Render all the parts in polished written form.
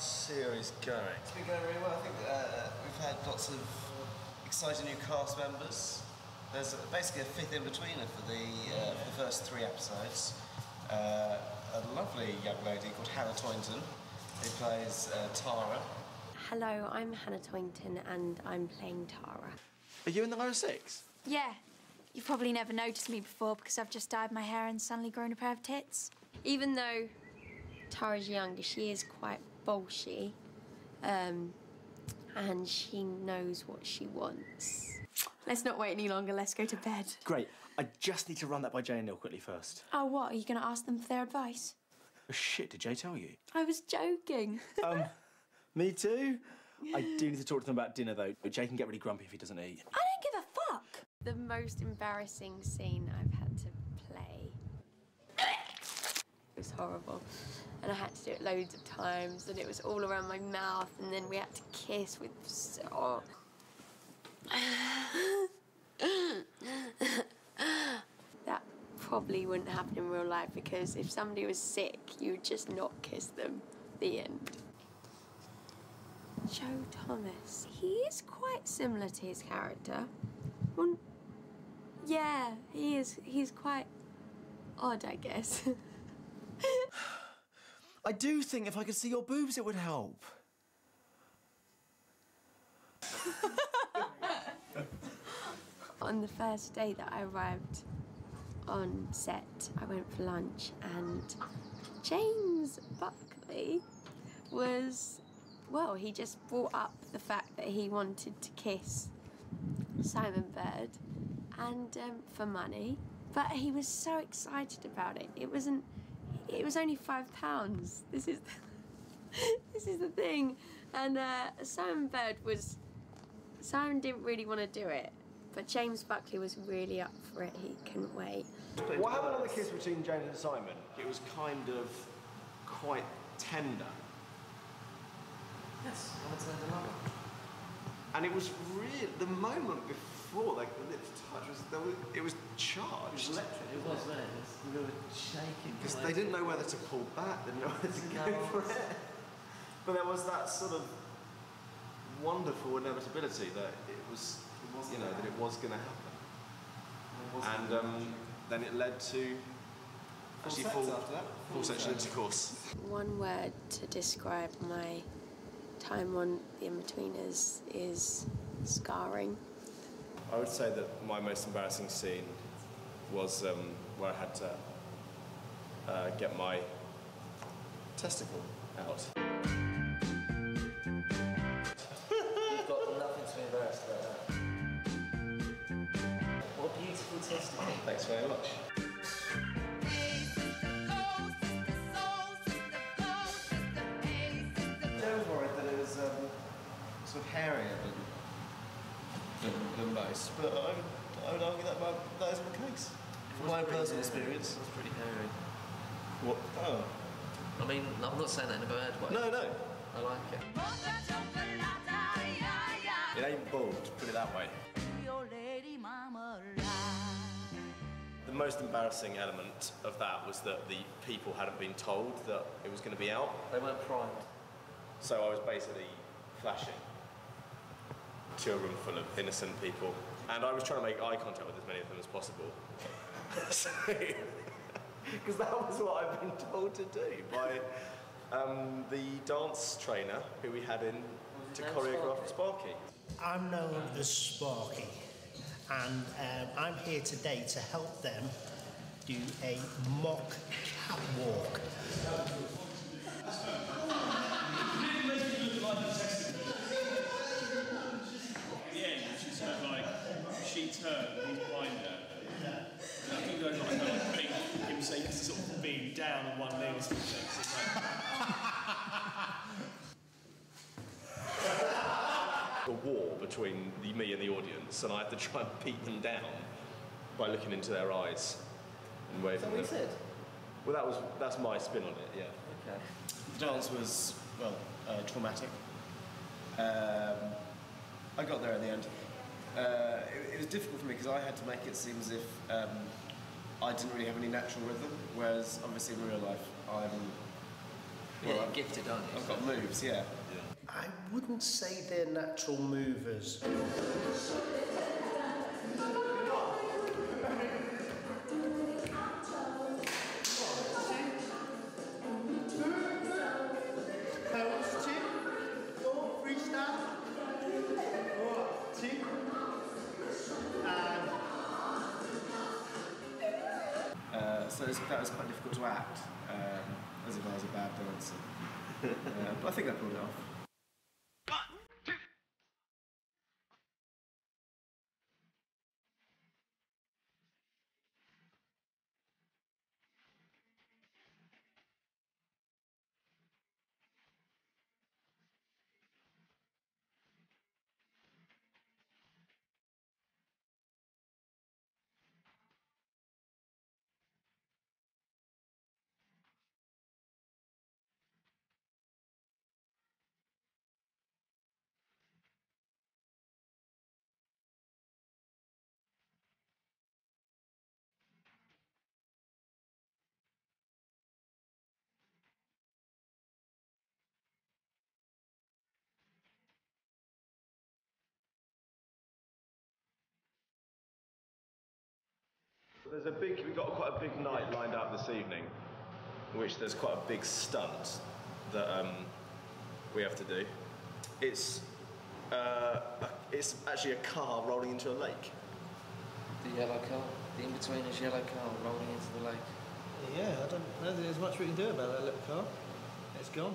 series going? It's been going really well. I think we've had lots of exciting new cast members. There's basically a fifth Inbetweener for the first 3 episodes. A lovely young lady called Hannah Toynton, who plays Tara. Hello, I'm Hannah Toynton and I'm playing Tara. Are you in the lower 6? Yeah. You've probably never noticed me before because I've just dyed my hair and suddenly grown a pair of tits. Even though Tara's younger, she is quite bolshy, and she knows what she wants. Let's not wait any longer, let's go to bed. Great. I just need to run that by Jay and Neil quickly first. Oh, what? Are you going to ask them for their advice? Oh, shit, did Jay tell you? I was joking. Me too. I do need to talk to them about dinner, though. Jay can get really grumpy if he doesn't eat. I don't give a fuck. The most embarrassing scene I've had to play. It was horrible. And I had to do it loads of times, and it was all around my mouth, and then we had to kiss with so... That probably wouldn't happen in real life, because if somebody was sick, you would just not kiss them. The end. Joe Thomas. He is quite similar to his character. Well, yeah, he is. He's quite odd, I guess. I do think if I could see your boobs, it would help. On the first day that I arrived on set, I went for lunch, and James Buckley was, well, he just brought up the fact that he wanted to kiss Simon Bird, and for money, but he was so excited about it. It was only £5. This is the thing, and Simon didn't really want to do it, but James Buckley was really up for it. He couldn't wait. What happened on the kiss between James and Simon? It was kind of quite tender. Yes, I would say the lover. And it was really, the moment before like the lips touched, it was charged. It was electric. It was there. We were shaking. Because they didn't know whether to pull back, they didn't know whether to go for it. But there was that sort of wonderful inevitability that it was that it was going to happen. And then it led to actually full sexual intercourse. One word to describe my time on the Inbetweeners is scarring. I would say that my most embarrassing scene was where I had to get my testicle out. You've got nothing to be embarrassed about that. What a beautiful testicle. Thanks very much. Joe was worried that it was sort of hairier than most, but I would argue that that isn't the case. From my personal experience, it was pretty hairy. What? Oh. I mean, I'm not saying that in a bad way. No. I like it. It ain't bald, put it that way. The most embarrassing element of that was that the people hadn't been told that it was going to be out. They weren't primed. So I was basically flashing to a room full of innocent people. And I was trying to make eye contact with as many of them as possible. Because that was what I've been told to do by the dance trainer who we had in to choreograph Sparky. I'm known as Sparky, and I'm here today to help them do a mock catwalk. Yeah, she's sort of like, she turned, he's behind her. And I think those like him saying sort of being down on one leg or something. So it's like... A war between me and the audience, and I had to try and beat them down by looking into their eyes and waving. Is that what you said? Well, that's my spin on it. Yeah. Okay. The dance was traumatic. I got there in the end. It was difficult for me because I had to make it seem as if I didn't really have any natural rhythm, whereas obviously in real life I'm quite gifted, aren't you? I've got moves, yeah. I wouldn't say they're natural movers. So that was quite difficult to act, as if I was a bad dancer. But I think I pulled it off. We've got quite a big night lined up this evening, in which there's quite a big stunt that we have to do. It's actually a car rolling into a lake. The yellow car, the Inbetweeners yellow car rolling into the lake. Yeah, I don't think there's much we can do about that little car. It's gone.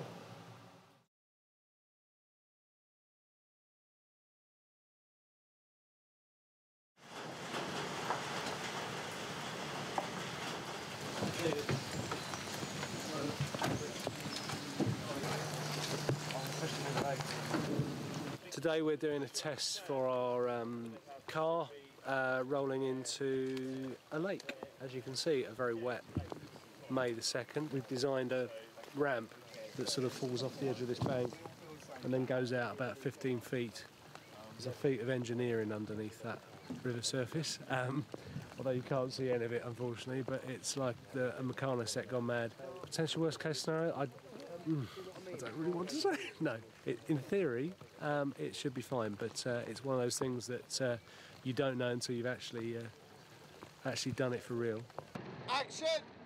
Today we're doing a test for our car rolling into a lake. As you can see, a very wet May the 2nd. We've designed a ramp that sort of falls off the edge of this bank and then goes out about 15 feet. There's a feat of engineering underneath that river surface, although you can't see any of it unfortunately, but it's like a Meccano set gone mad. Potential worst case scenario, I don't really want to say. No, in theory, it should be fine, but it's one of those things that you don't know until you've actually done it for real. Action!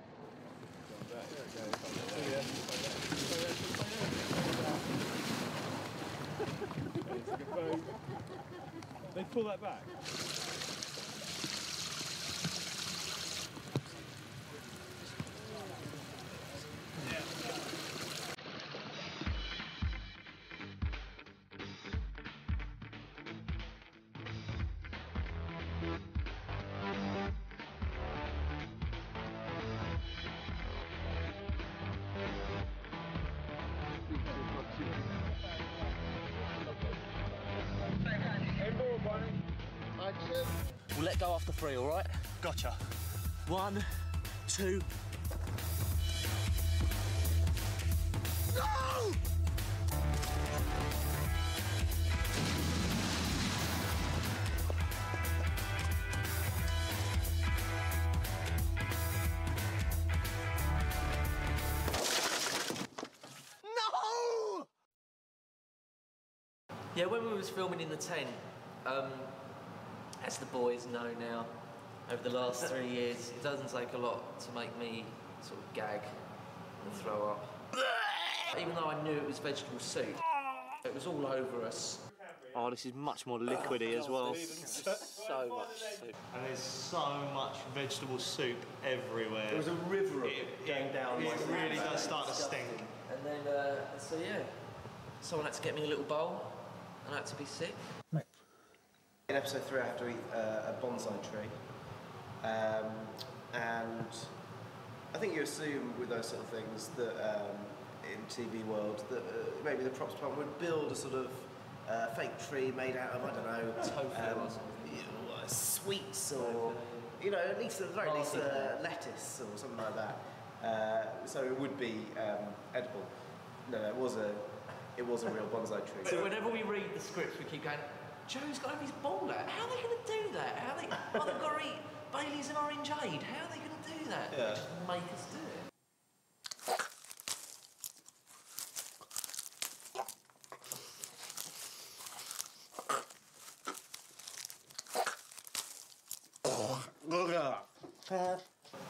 They pull that back. We'll let go after 3, all right? Gotcha. 1, 2. No! No! Yeah, when we was filming in the tent, as the boys know now, over the last 3 years, it doesn't take a lot to make me sort of gag and throw up. Even though I knew it was vegetable soup, it was all over us. Oh, this is much more liquidy as well. So much soup. And there's so much vegetable soup everywhere. There was a river of it going down. It really does start to stink. And then, so yeah, someone had to get me a little bowl, and I had to be sick. In episode 3, I have to eat a bonsai tree, and I think you assume with those sort of things that in TV world that maybe the props department would build a sort of fake tree made out of, I don't know, Tofu or something. Sweets or, at least at the very least lettuce or something like that. So it would be edible. No, it was a real bonsai tree. So whenever we read the scripts, we keep going, Joe's got to have his ball out. How are they going to do that? They've got to eat Bailey's and Orangeade. How are they going to do that? Yeah. Just make us do it.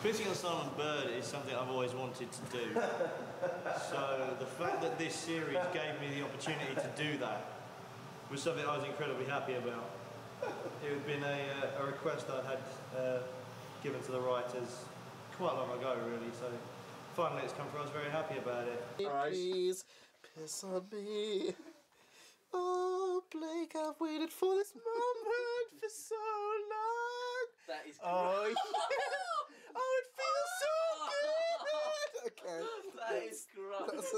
Pissing on someone's bird is something I've always wanted to do. So the fact that this series gave me the opportunity to do that was something I was incredibly happy about. It had been a request I'd had given to the writers quite long ago, really, so finally it's come through. I was very happy about it. Please piss on me. Oh, Blake, I've waited for this moment for so long. That is Oh, yeah. Oh, it feels so good. Okay. That is gross.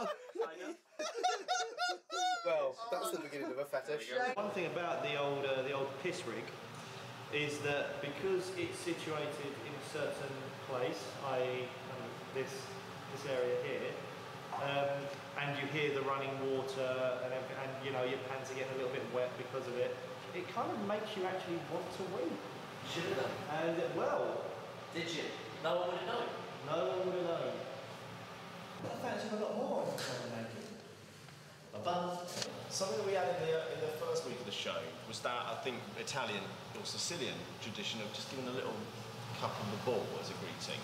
Well, that's the beginning of a fetish. One thing about the old piss rig is that because it's situated in a certain place, i.e. this area here, and you hear the running water and you know your pants are getting a little bit wet because of it, it kind of makes you actually want to wee. Should have done. And well, did you? No one would have known. No one would have known. I fancy a lot more naked. Something that we had in the first week of the show was that, I think, Italian or Sicilian tradition of just giving a little cup on the ball as a greeting.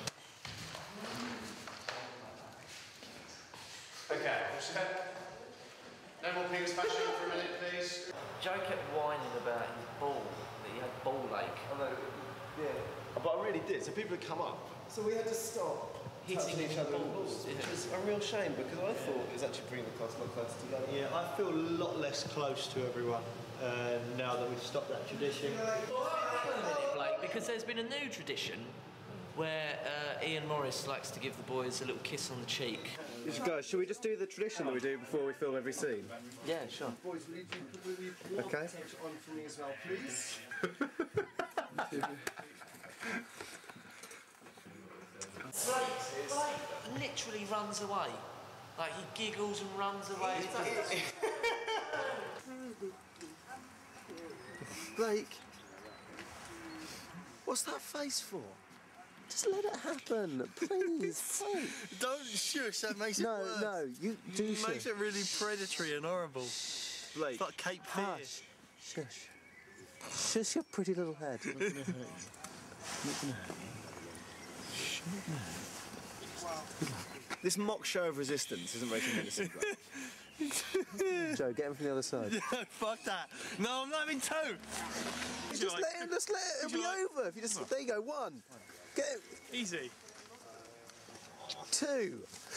Okay, no more ping smashing for a minute, please. Joe kept whining about his ball, that he had ball ache. Yeah. But I really did, so people had come up. So we had to stop hitting each other with balls. which is a real shame because I thought it was actually bringing the class a lot closer together. Yeah, I feel a lot less close to everyone now that we've stopped that tradition. Hang on a minute, Blake, because there's been a new tradition where Iain Morris likes to give the boys a little kiss on the cheek. Guys, should we just do the tradition that we do before we film every scene? Yeah, sure. Boys, will you put Okay. attention on for me as well, please? Blake literally runs away. Like, he giggles and runs away. Blake, what's that face for? Just let it happen, please. Don't shush, that makes it worse. No, you do shush. Makes it really predatory and horrible. Blake. It's like Cape Fear. Shush. Shush your pretty little head. Not gonna hurt you. Not gonna hurt you. This mock show of resistance isn't making any sense. Joe, get him from the other side. No, fuck that. No, I'm not having two. Just let it, it'll be over. If you just, there you go, one. Get it. Easy. Two.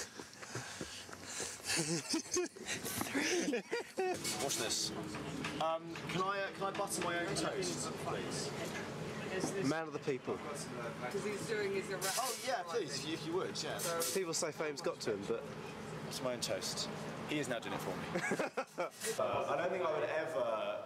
Three. Watch this. Can I butter my own toast, please? Man of the people. Because he's doing his erect. Oh yeah, please, if you would, yeah. People say fame's got to him, but it's my own toast. He is now doing it for me. I don't think I would ever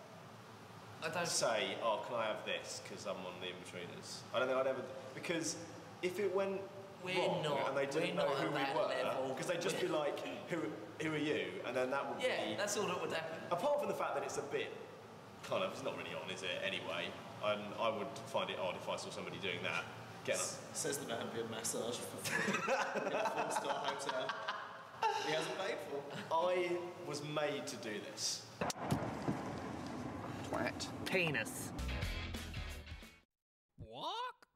say, oh, can I have this, because I'm on the Inbetweeners. I don't think I'd ever, because if it went wrong and they didn't know who we were, because they'd just be like, who are you? And then that would be... Yeah, that's all that would happen. Apart from the fact that it's a bit, kind of, it's not really on, is it, anyway? I would find it odd if I saw somebody doing that. Get up. Says the man being massaged for free in a 4-star hotel. He hasn't paid for. I was made to do this. Twat. Penis. Walk?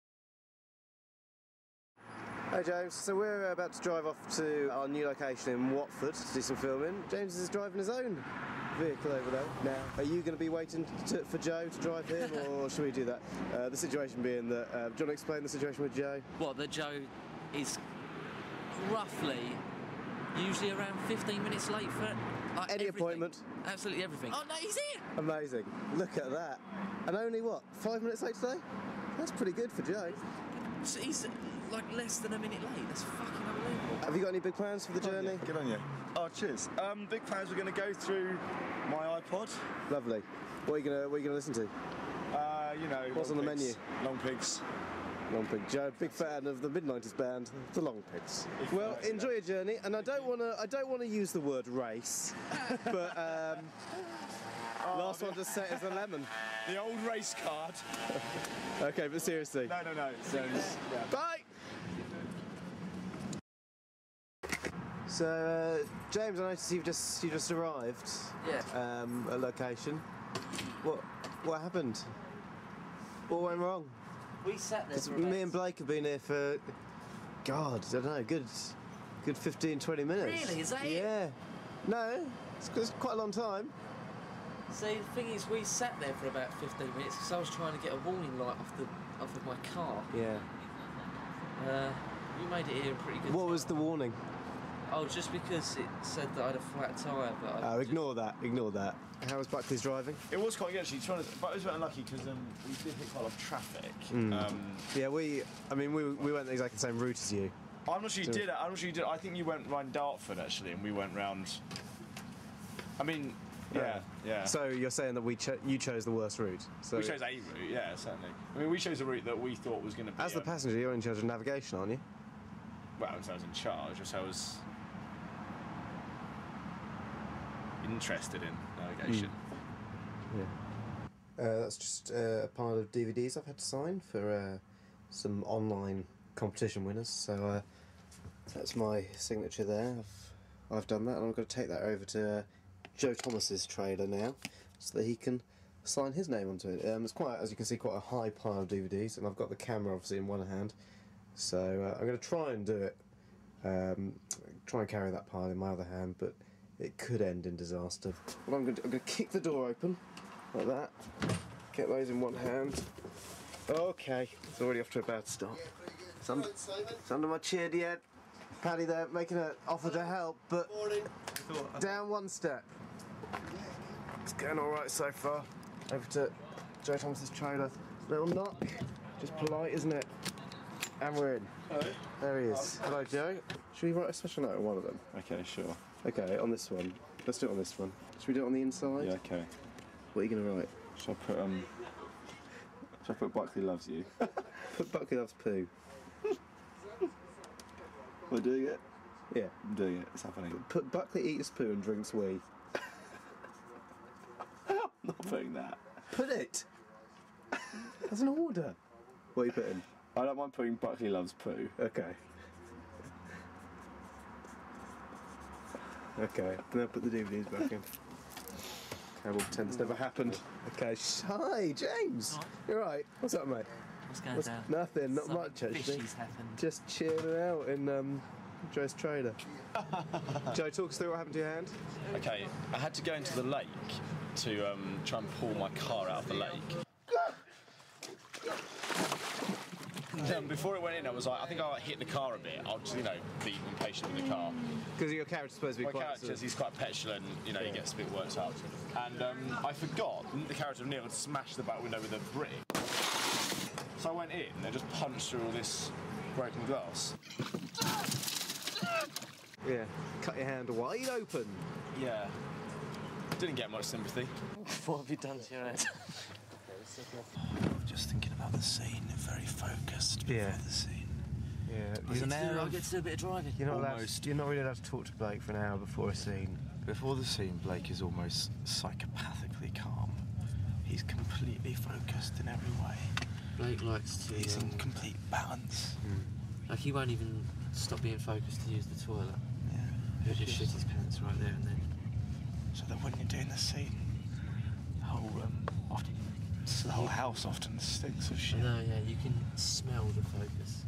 Hey James, so we're about to drive off to our new location in Watford to do some filming. James is driving his own vehicle over there now. Are you going to be waiting for Joe to drive him, or should we do that? The situation being that, do you want to explain the situation with Joe? What, that Joe is roughly, usually around 15 minutes late for any appointment? Absolutely everything. Oh no, he's here! Amazing. Look at that. And only what, 5 minutes late today? That's pretty good for Joe. So he's like less than a minute late. That's fucking unbelievable. Have you got any big plans for the journey? Good on you. Oh, cheers. Big plans. We're going to go through my iPod. Lovely. What are you gonna listen to? You know. What's on the menu? Long Pigs. Long Pig. Joe, big fan of the mid-90s band, the Long Pigs. Well, enjoy your journey, and I don't wanna use the word race, but last one to set is a lemon. The old race card. Okay, but seriously. No. Yeah. Bye. So, James, I noticed you just arrived. Yeah. At location. What happened? What went wrong? We sat there. Because me and Blake have been here for, God, I don't know, good 15, 20 minutes. Really? Is that it? Yeah. No, it's quite a long time. See, the thing is, we sat there for about 15 minutes because I was trying to get a warning light off of my car. Yeah. You made it here pretty good. What was the warning? Oh, just because it said that I had a flat tyre, but Oh, ignore that. How was Buckley's driving? It was quite good actually, but it was very unlucky because we did hit quite a lot of traffic. Yeah, we went the exact same route as you. I'm not sure you did it. I think you went round Dartford actually, and we went round. I mean, yeah. So you're saying that you chose the worst route? So We chose a route, yeah, certainly. I mean, we chose a route that we thought was going to be. As the passenger, you're in charge of navigation, aren't you? Well, I was in charge, so I was interested in navigation. Yeah. That's just a pile of DVDs I've had to sign for some online competition winners. So that's my signature there. I've done that, and I've got to take that over to Joe Thomas's trailer now, so that he can sign his name onto it. It's quite, as you can see, quite a high pile of DVDs, and I've got the camera obviously in one hand. So I'm going to try and do it. Try and carry that pile in my other hand, but it could end in disaster. Well, I'm going to kick the door open like that. Get those in one hand. Okay, it's already off to a bad start. It's under my chin yet. Paddy there making an offer to help, but down one step. It's going all right so far. Over to Joe Thomas's trailer. Little knock, just polite, isn't it? And we're in. Hello. There he is. Hello, Joe. Should we write a special note on one of them? Okay, sure. Okay, on this one. Let's do it on this one. Should we do it on the inside? Yeah, okay. What are you going to write? Shall I put Buckley loves you? Put Buckley loves poo. We're doing it? Yeah. I'm doing it. It's happening. Put Buckley eats poo and drinks wee. I'm not putting that. Put it! As an order. What are you putting? I don't mind putting Buckley loves poo. Okay. Okay, then I'll put the DVDs back in. Okay, we'll pretend this never happened. Okay, hi, James! You're right. What's up, mate? What's going down? Nothing, not Something much actually. fishy's happened. Just chilling out in Joe's trailer. Joe, talk us through what happened to your hand. Okay, I had to go into the lake to try and pull my car out of the lake. Before it went in, I was like, I think I hit the car a bit. I'll just, be impatient with the car. Because your character's supposed to be He's quite petulant, he gets a bit worked up. And I forgot, the character of Neil had smashed the back window with a brick. So I went in and just punched through all this broken glass. Yeah, cut your hand wide open. Yeah. Didn't get much sympathy. What have you done to your head? Just thinking about the scene, very focused before the scene. Yeah. I get to do a bit of driving. You're not really allowed to talk to Blake for an hour before a scene. Before the scene, Blake is almost psychopathically calm. He's completely focused in every way. Blake likes to... He's in complete balance. Like, he won't even stop being focused to use the toilet. Yeah. He'll just shit his pants right there and then. So that when you're doing the scene, the whole house often stinks of shit. No, yeah, you can smell the focus.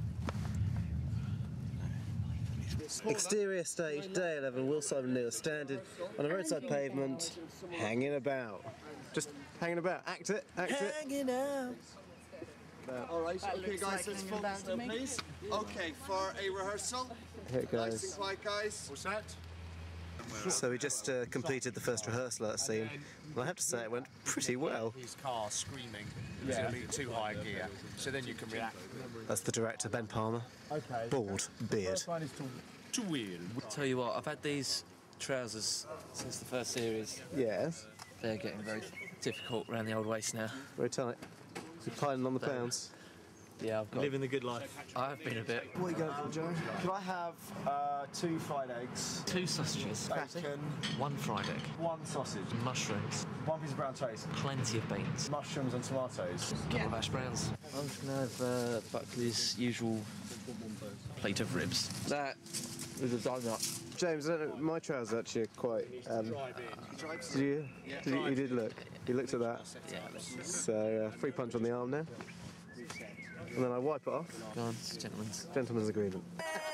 Exterior stage, day 11, Will Simon Neil standing on a roadside pavement, hanging about. Just hanging about. Act it, Hanging out. Alright, okay guys, let's focus now, please. Okay, for a rehearsal. Here it goes. Nice and quiet, guys. What's that? So we just completed the first rehearsal of that scene. And I have to say it went pretty well. His car screaming. It's going to be too high gear. So then you can react. That's the director, Ben Palmer. Okay. Bald, beard. Too weird. Tell you what, I've had these trousers since the first series. Yes. They're getting very difficult around the old waist now. Very tight. You're piling on the pounds. Yeah, I've got... Living the good life. I've been a bit. What are you going for, Joe? Could I have 2 fried eggs? 2 sausages. Bacon. 1 fried egg. 1 sausage. Mushrooms. 1 piece of brown toast. Plenty of beans. Mushrooms and tomatoes. Couple of hash browns. I'm just going to have Buckley's usual plate of ribs. That is a donut. James, I don't know, my trousers actually are quite... you did look. You looked at that. Yeah. So, free punch on the arm now. and then I wipe it off. Go on, it's gentleman's. Gentleman's agreement.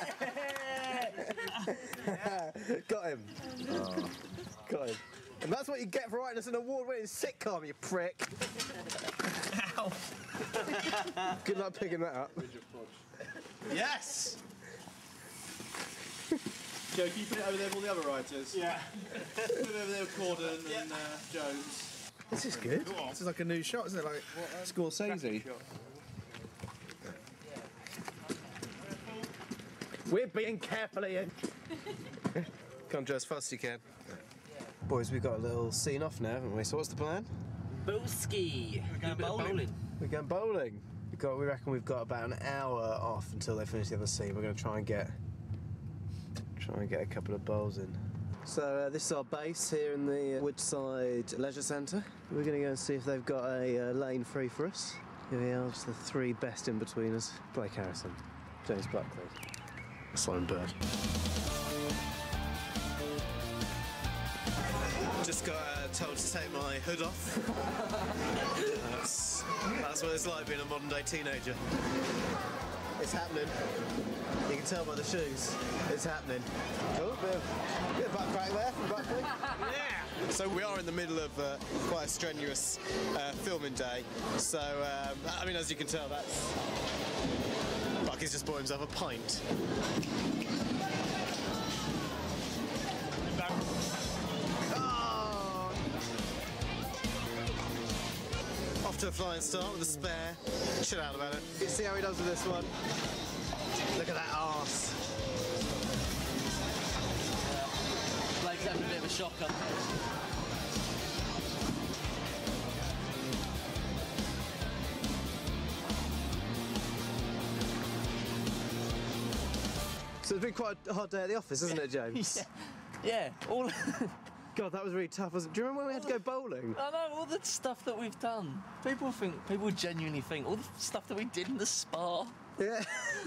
Got him. Oh. Got him. And that's what you get for writing us an award-winning sitcom, you prick. Ow. Good luck picking that up. Yes! Joe, can you put it over there with all the other writers? Yeah. Put it over there with Corden and Jones. This is good. This is like a new shot, isn't it? Like Scorsese. We're being careful, Iain. Come, Joe, as fast as you can. Boys, we've got a little scene off now, haven't we? So what's the plan? Booski. We're going bowling. We're going bowling. We reckon we've got about an hour off until they finish the other scene. We're going to try and get a couple of bowls in. So this is our base here in the Woodside Leisure Centre. We're going to go and see if they've got a lane free for us. Here we are, it's the three best in-betweeners. Blake Harrison, James Buckley, Simon Bird. Just got told to take my hood off. That's what it's like being a modern day teenager. It's happening. You can tell by the shoes. It's happening. Oh, bit of butt crack there from Buckley. Yeah! So we are in the middle of quite a strenuous filming day. So, I mean, as you can tell, that's... Buckley's just bought himself a pint. Off to a flying start with a spare. Chill out about it. You see how he does with this one? Look at that arse. Blake's having a bit of a shocker. So it's been quite a hard day at the office, hasn't it, James? Yeah, all... God, that was really tough, wasn't it? Do you remember when we had to go bowling? I know, all the stuff that we've done. People genuinely think, all the stuff that we did in the spa. Yeah.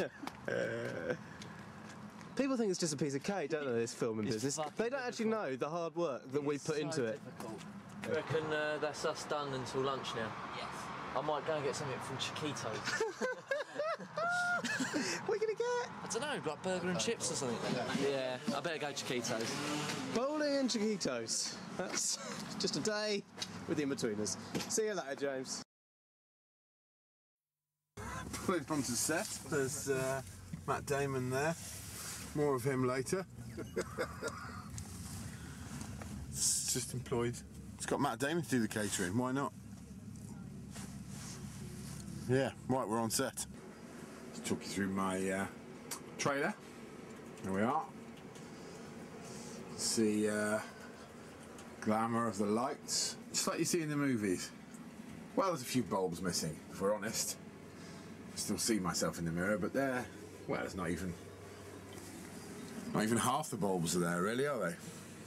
People think it's just a piece of cake, don't they, this filming business? They don't actually know the hard work that we put into it. I reckon that's us done until lunch now? Yes. I might go and get something from Chiquitos. What are you going to get? I don't know, like burger and chips or something. Yeah, I better go Chiquitos. Bowling and Chiquitos. That's just a day with the Inbetweeners. See you later, James. Pulling onto set, there's Matt Damon there. More of him later. It's just employed. It's got Matt Damon to do the catering, why not? Yeah, right, we're on set. Let's talk you through my trailer. There we are. See glamour of the lights, just like you see in the movies. Well, there's a few bulbs missing, if we're honest. I still see myself in the mirror, but they're, well, it's not even half the bulbs are there, really, are they?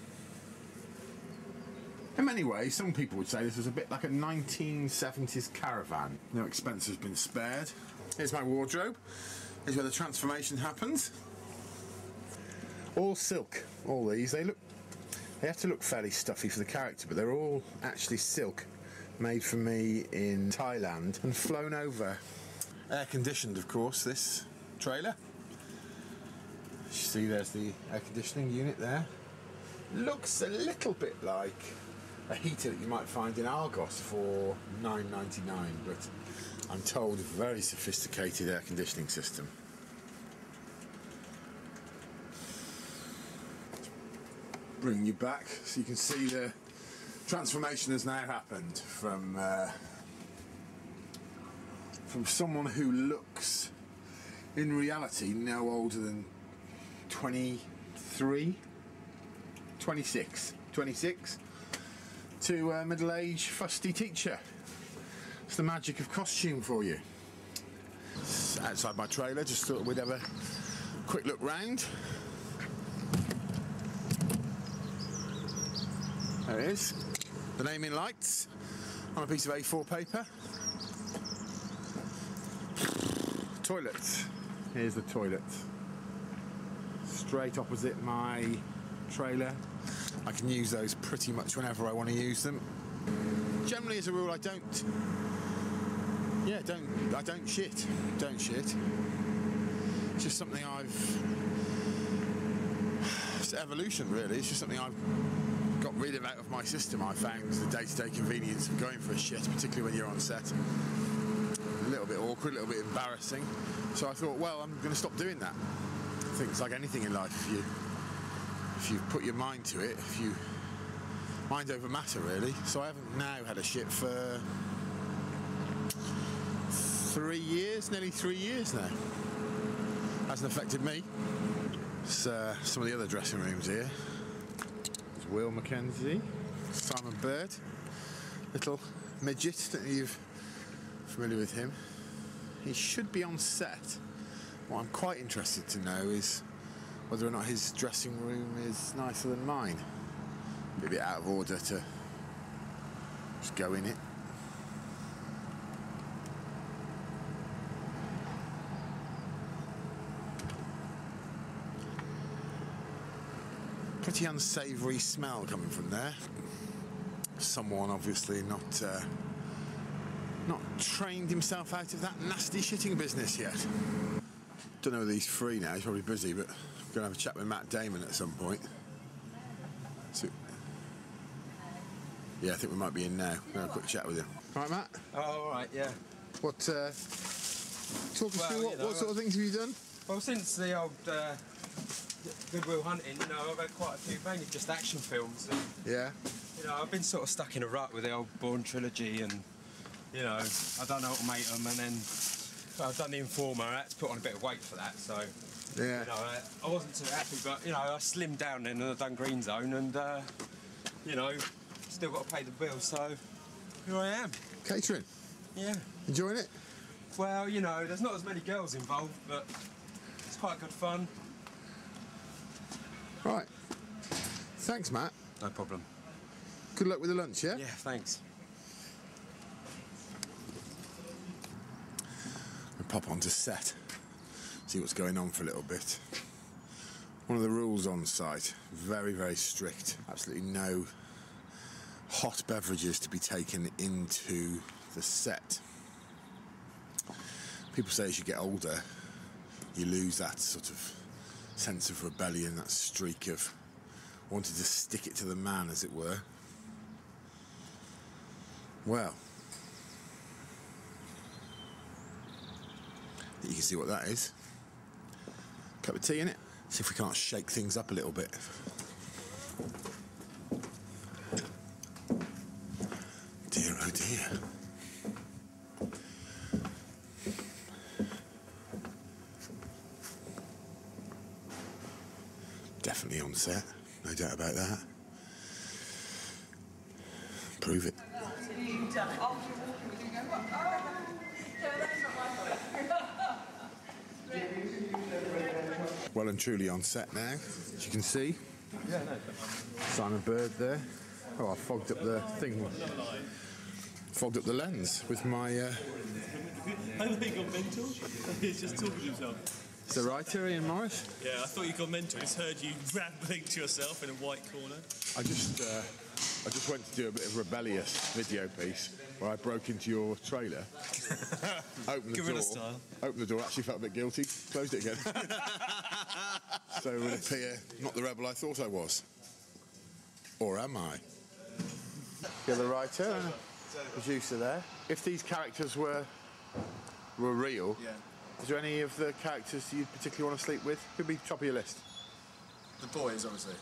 In many ways, some people would say this was a bit like a 1970s caravan. No expense has been spared. Here's my wardrobe. Here's where the transformation happens. All silk, all these. They have to look fairly stuffy for the character, but they're all actually silk, made for me in Thailand and flown over. Air conditioned, of course, this trailer. You see there's the air conditioning unit there. Looks a little bit like a heater that you might find in Argos for $9.99, but I'm told a very sophisticated air conditioning system. Bring you back so you can see the transformation has now happened from someone who looks in reality no older than 26 to a middle-aged fusty teacher. It's the magic of costume for you. It's outside my trailer, just thought we'd have a quick look round. There it is. The name in lights on a piece of A4 paper. Toilet. Here's the toilet. Straight opposite my trailer. I can use those pretty much whenever I want to use them. Generally, as a rule, I don't Yeah, I don't shit. Don't shit. It's just something it's evolution, really. It's just something I've got rid of out of my system. I found the day-to-day convenience of going for a shit, particularly when you're on set. A little bit awkward, a little bit embarrassing. So I thought, well, I'm going to stop doing that. I think it's like anything in life. If you put your mind to it, mind over matter, really. So I haven't now had a shit for 3 years, nearly 3 years now. Hasn't affected me. It's some of the other dressing rooms here. There's William McKenzie, Simon Bird, little midget. Don't know if you're familiar with him. He should be on set. What I'm quite interested to know is whether or not his dressing room is nicer than mine. Be a bit out of order to just go in it. Pretty unsavoury smell coming from there. Someone obviously not trained himself out of that nasty shitting business yet. Don't know whether he's free now, he's probably busy, but I'm going to have a chat with Matt Damon at some point. So, yeah, I think we might be in now. We're going to have a quick chat with him. Right, Matt? Oh, all right, yeah. Talk us through what sort of things have you done? Well, since the old Good Will Hunting, you know, I've had quite a few, mainly just action films. And, yeah. You know, I've been sort of stuck in a rut with the old Bourne trilogy, and you know, I done Ultimatum, and then I've done The Informer. I had to put on a bit of weight for that, so yeah. You know, I wasn't too happy, but you know, I slimmed down then, and I've done Green Zone, and you know, still got to pay the bills, so here I am. Catering. Yeah. Enjoying it? Well, you know, there's not as many girls involved, but it's quite good fun. Right. Thanks, Matt. No problem. Good luck with the lunch, yeah? Yeah, thanks. We'll pop onto set, see what's going on for a little bit. One of the rules on site, very, very strict. Absolutely no hot beverages to be taken into the set. People say as you get older, you lose that sort of sense of rebellion, that streak of wanting to stick it to the man, as it were. Well, you can see what that is. Cup of tea in it. See if we can't shake things up a little bit. Dear, oh dear. Definitely on set, no doubt about that. Prove it. Well and truly on set now, as you can see. Yeah, no. Simon Bird there. Oh, I fogged up the thing. Fogged up the lens with my. I think he got mental. He's just talking to himself. Is that right, Iain Morris? Yeah, I thought you got mental. I just heard you rambling to yourself in a white corner. I just went to do a bit of rebellious video piece where I broke into your trailer, opened the Guerrilla door, style. opened the door, actually felt a bit guilty, closed it again. So it would appear not the rebel I thought I was. Or am I? You're the writer and producer there. If these characters were real, Yeah. is there any of the characters you particularly want to sleep with? Who'd be top of your list? The boys, obviously.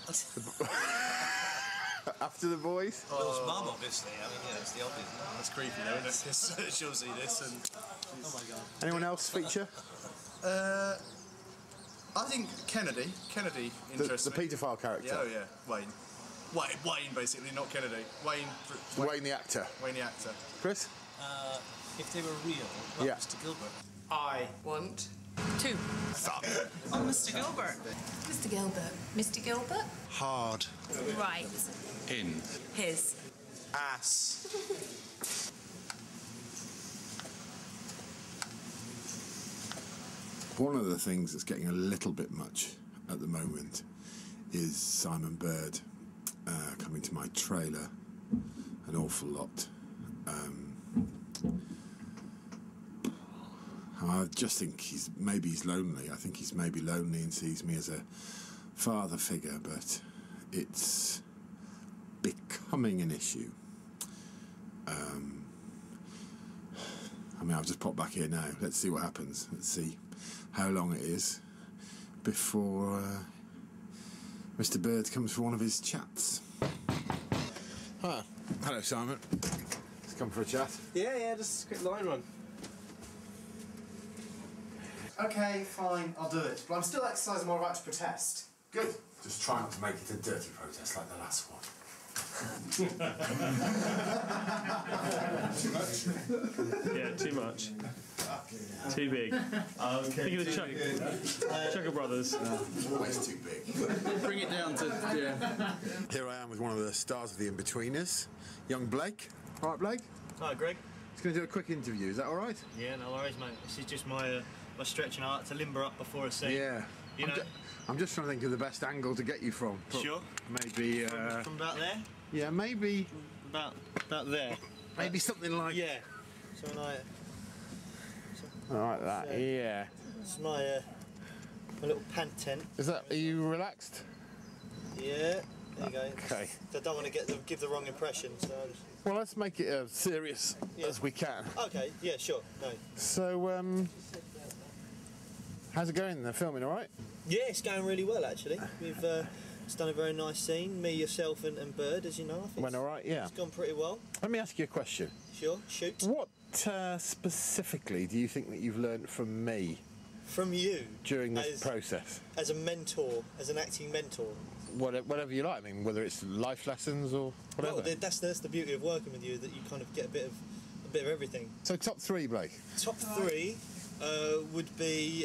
After the boys? Will's mum, obviously. I mean, yeah, it's the obvious. That's creepy, though, isn't it? She'll see this and... Oh, my God. Anyone else feature? I think Kennedy interests the me. paedophile character? Yeah, oh yeah, Wayne, basically, not Kennedy. Wayne the actor. Wayne the actor. Chris? If they were real, well, Yeah. Mr. Gilbert. I want two. Oh, Mr. Gilbert. Mr. Gilbert. Mr. Gilbert? Hard. Right. In. His. Ass. One of the things that's getting a little bit much at the moment is Simon Bird coming to my trailer an awful lot. I just think he's lonely. I think he's maybe lonely and sees me as a father figure, but it's becoming an issue. I mean, I've just popped back here now. Let's see what happens. Let's see how long it is before Mr. Bird comes for one of his chats. Hi. Hello, Simon. Let's come for a chat. Yeah, just a quick line run. Okay, fine, I'll do it. But I'm still exercising my right to protest. Good. Just try not to make it a dirty protest like the last one. Too much? Yeah, too much. Too big. Okay. Think of the Chucker Brothers. Always too big. Bring it down to, yeah. Here I am with one of the stars of the Inbetweeners, young Blake. All right, Blake? Hi, Greg. He's going to do a quick interview, is that all right? Yeah, no worries, mate. This is just my stretching art to limber up before a scene. Yeah. You know. I'm just trying to think of the best angle to get you from. Sure. Maybe... From about there? Yeah, maybe... About there. Maybe something like... Yeah. Something like... Like that, yeah. It's my little pant tent. Are you relaxed? Yeah. There you go. Okay. I don't want to give the wrong impression, so... Well, let's make it as serious as we can. Okay, yeah, sure. No. So, how's it going? They're filming all right? Yeah, it's going really well, actually. We've just done a very nice scene. Me, yourself, and Bird, as you know. I think went all right, yeah. It's gone pretty well. Let me ask you a question. Sure, shoot. What specifically do you think that you've learned from me? From you? During this process? As a mentor, as an acting mentor. Whatever you like. I mean, whether it's life lessons or whatever. Well, that's the beauty of working with you, that you kind of get a bit of everything. So top three, Blake. Top three would be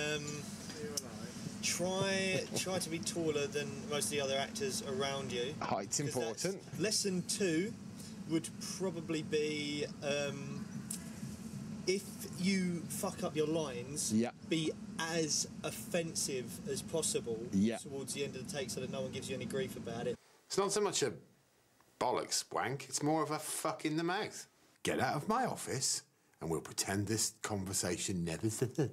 try to be taller than most of the other actors around you. Height's important. Lesson 2 would probably be if you fuck up your lines, be as offensive as possible towards the end of the take, so that no one gives you any grief about it. It's not so much a bollocks wank, it's more of a fuck in the mouth. Get out of my office and we'll pretend this conversation never...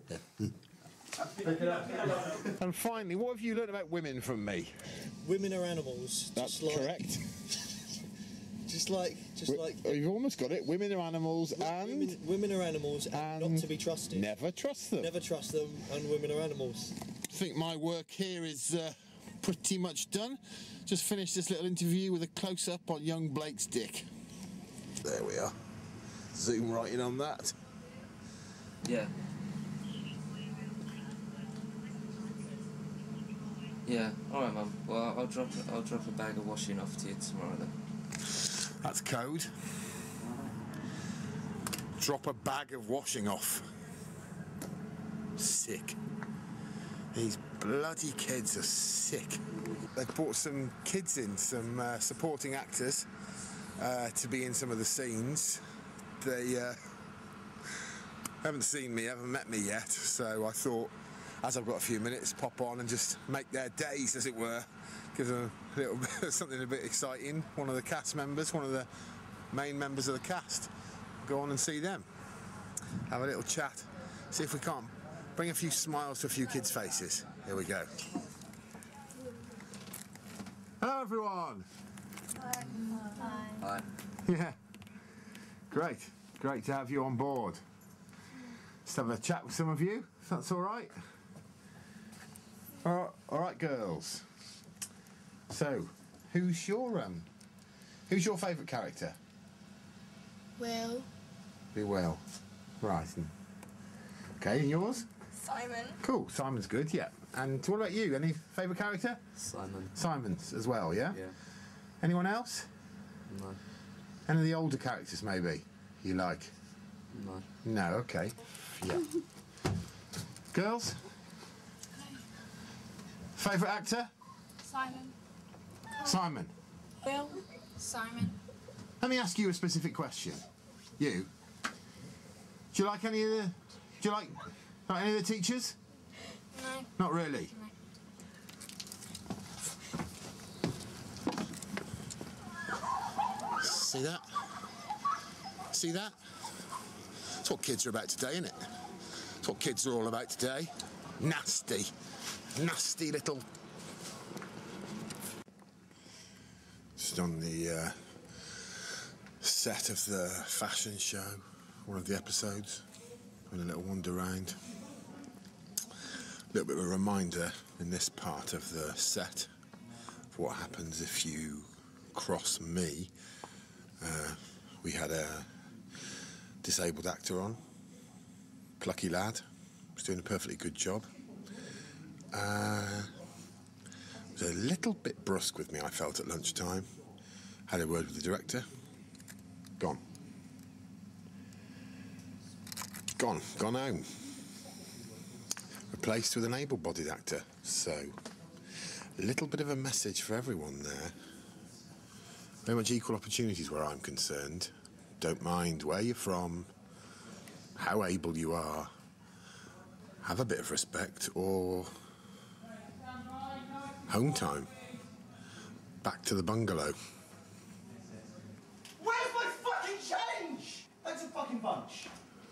And finally, what have you learned about women from me? Women are animals. That's correct. Just like... You've almost got it. Women are animals and... Women are animals and not to be trusted. Never trust them. Never trust them, and women are animals. I think my work here is pretty much done. Just finished this little interview with a close-up on young Blake's dick. There we are. Zoom right in on that. Yeah. Yeah, alright, Mum. Well, I'll drop a bag of washing off to you tomorrow then. That's code. Drop a bag of washing off. Sick. These bloody kids are sick. They've brought some kids in, some supporting actors, to be in some of the scenes. They haven't seen me, haven't met me yet, so I thought, as I've got a few minutes, pop on and just make their days, as it were. Give them a little bit, something a bit exciting. One of the cast members, one of the main members of the cast. Go on and see them. Have a little chat. See if we can't bring a few smiles to a few kids' faces. Here we go. Hello, everyone. Hi. Hi. Yeah. Great. Great to have you on board. Just have a chat with some of you, if that's all right. All right, girls. So, who's your favourite character? Will. Be Will. Right. Okay, and yours? Simon. Cool. Simon's good. Yeah. And what about you? Any favourite character? Simon. Simon's as well. Yeah. Yeah. Anyone else? No. Any of the older characters, maybe you like? No. No. Okay. Yeah. Girls? Favourite actor? Simon. Simon. Will. Simon. Let me ask you a specific question. You. Do you like any of the? Do you like any of the teachers? No. Not really. No. See that? See that? That's what kids are about today, isn't it? That's what kids are all about today. Nasty. Nasty little... Just on the set of the fashion show, one of the episodes, having a little wander around. A little bit of a reminder in this part of the set of what happens if you cross me. We had a disabled actor on, plucky lad, was doing a perfectly good job. Was a little bit brusque with me, I felt, at lunchtime. Had a word with the director. Gone. Gone home. Replaced with an able-bodied actor. So, a little bit of a message for everyone there. Very much equal opportunities where I'm concerned. Don't mind where you're from, how able you are. Have a bit of respect, or home time. Back to the bungalow. Where's my fucking change? Thanks a fucking bunch.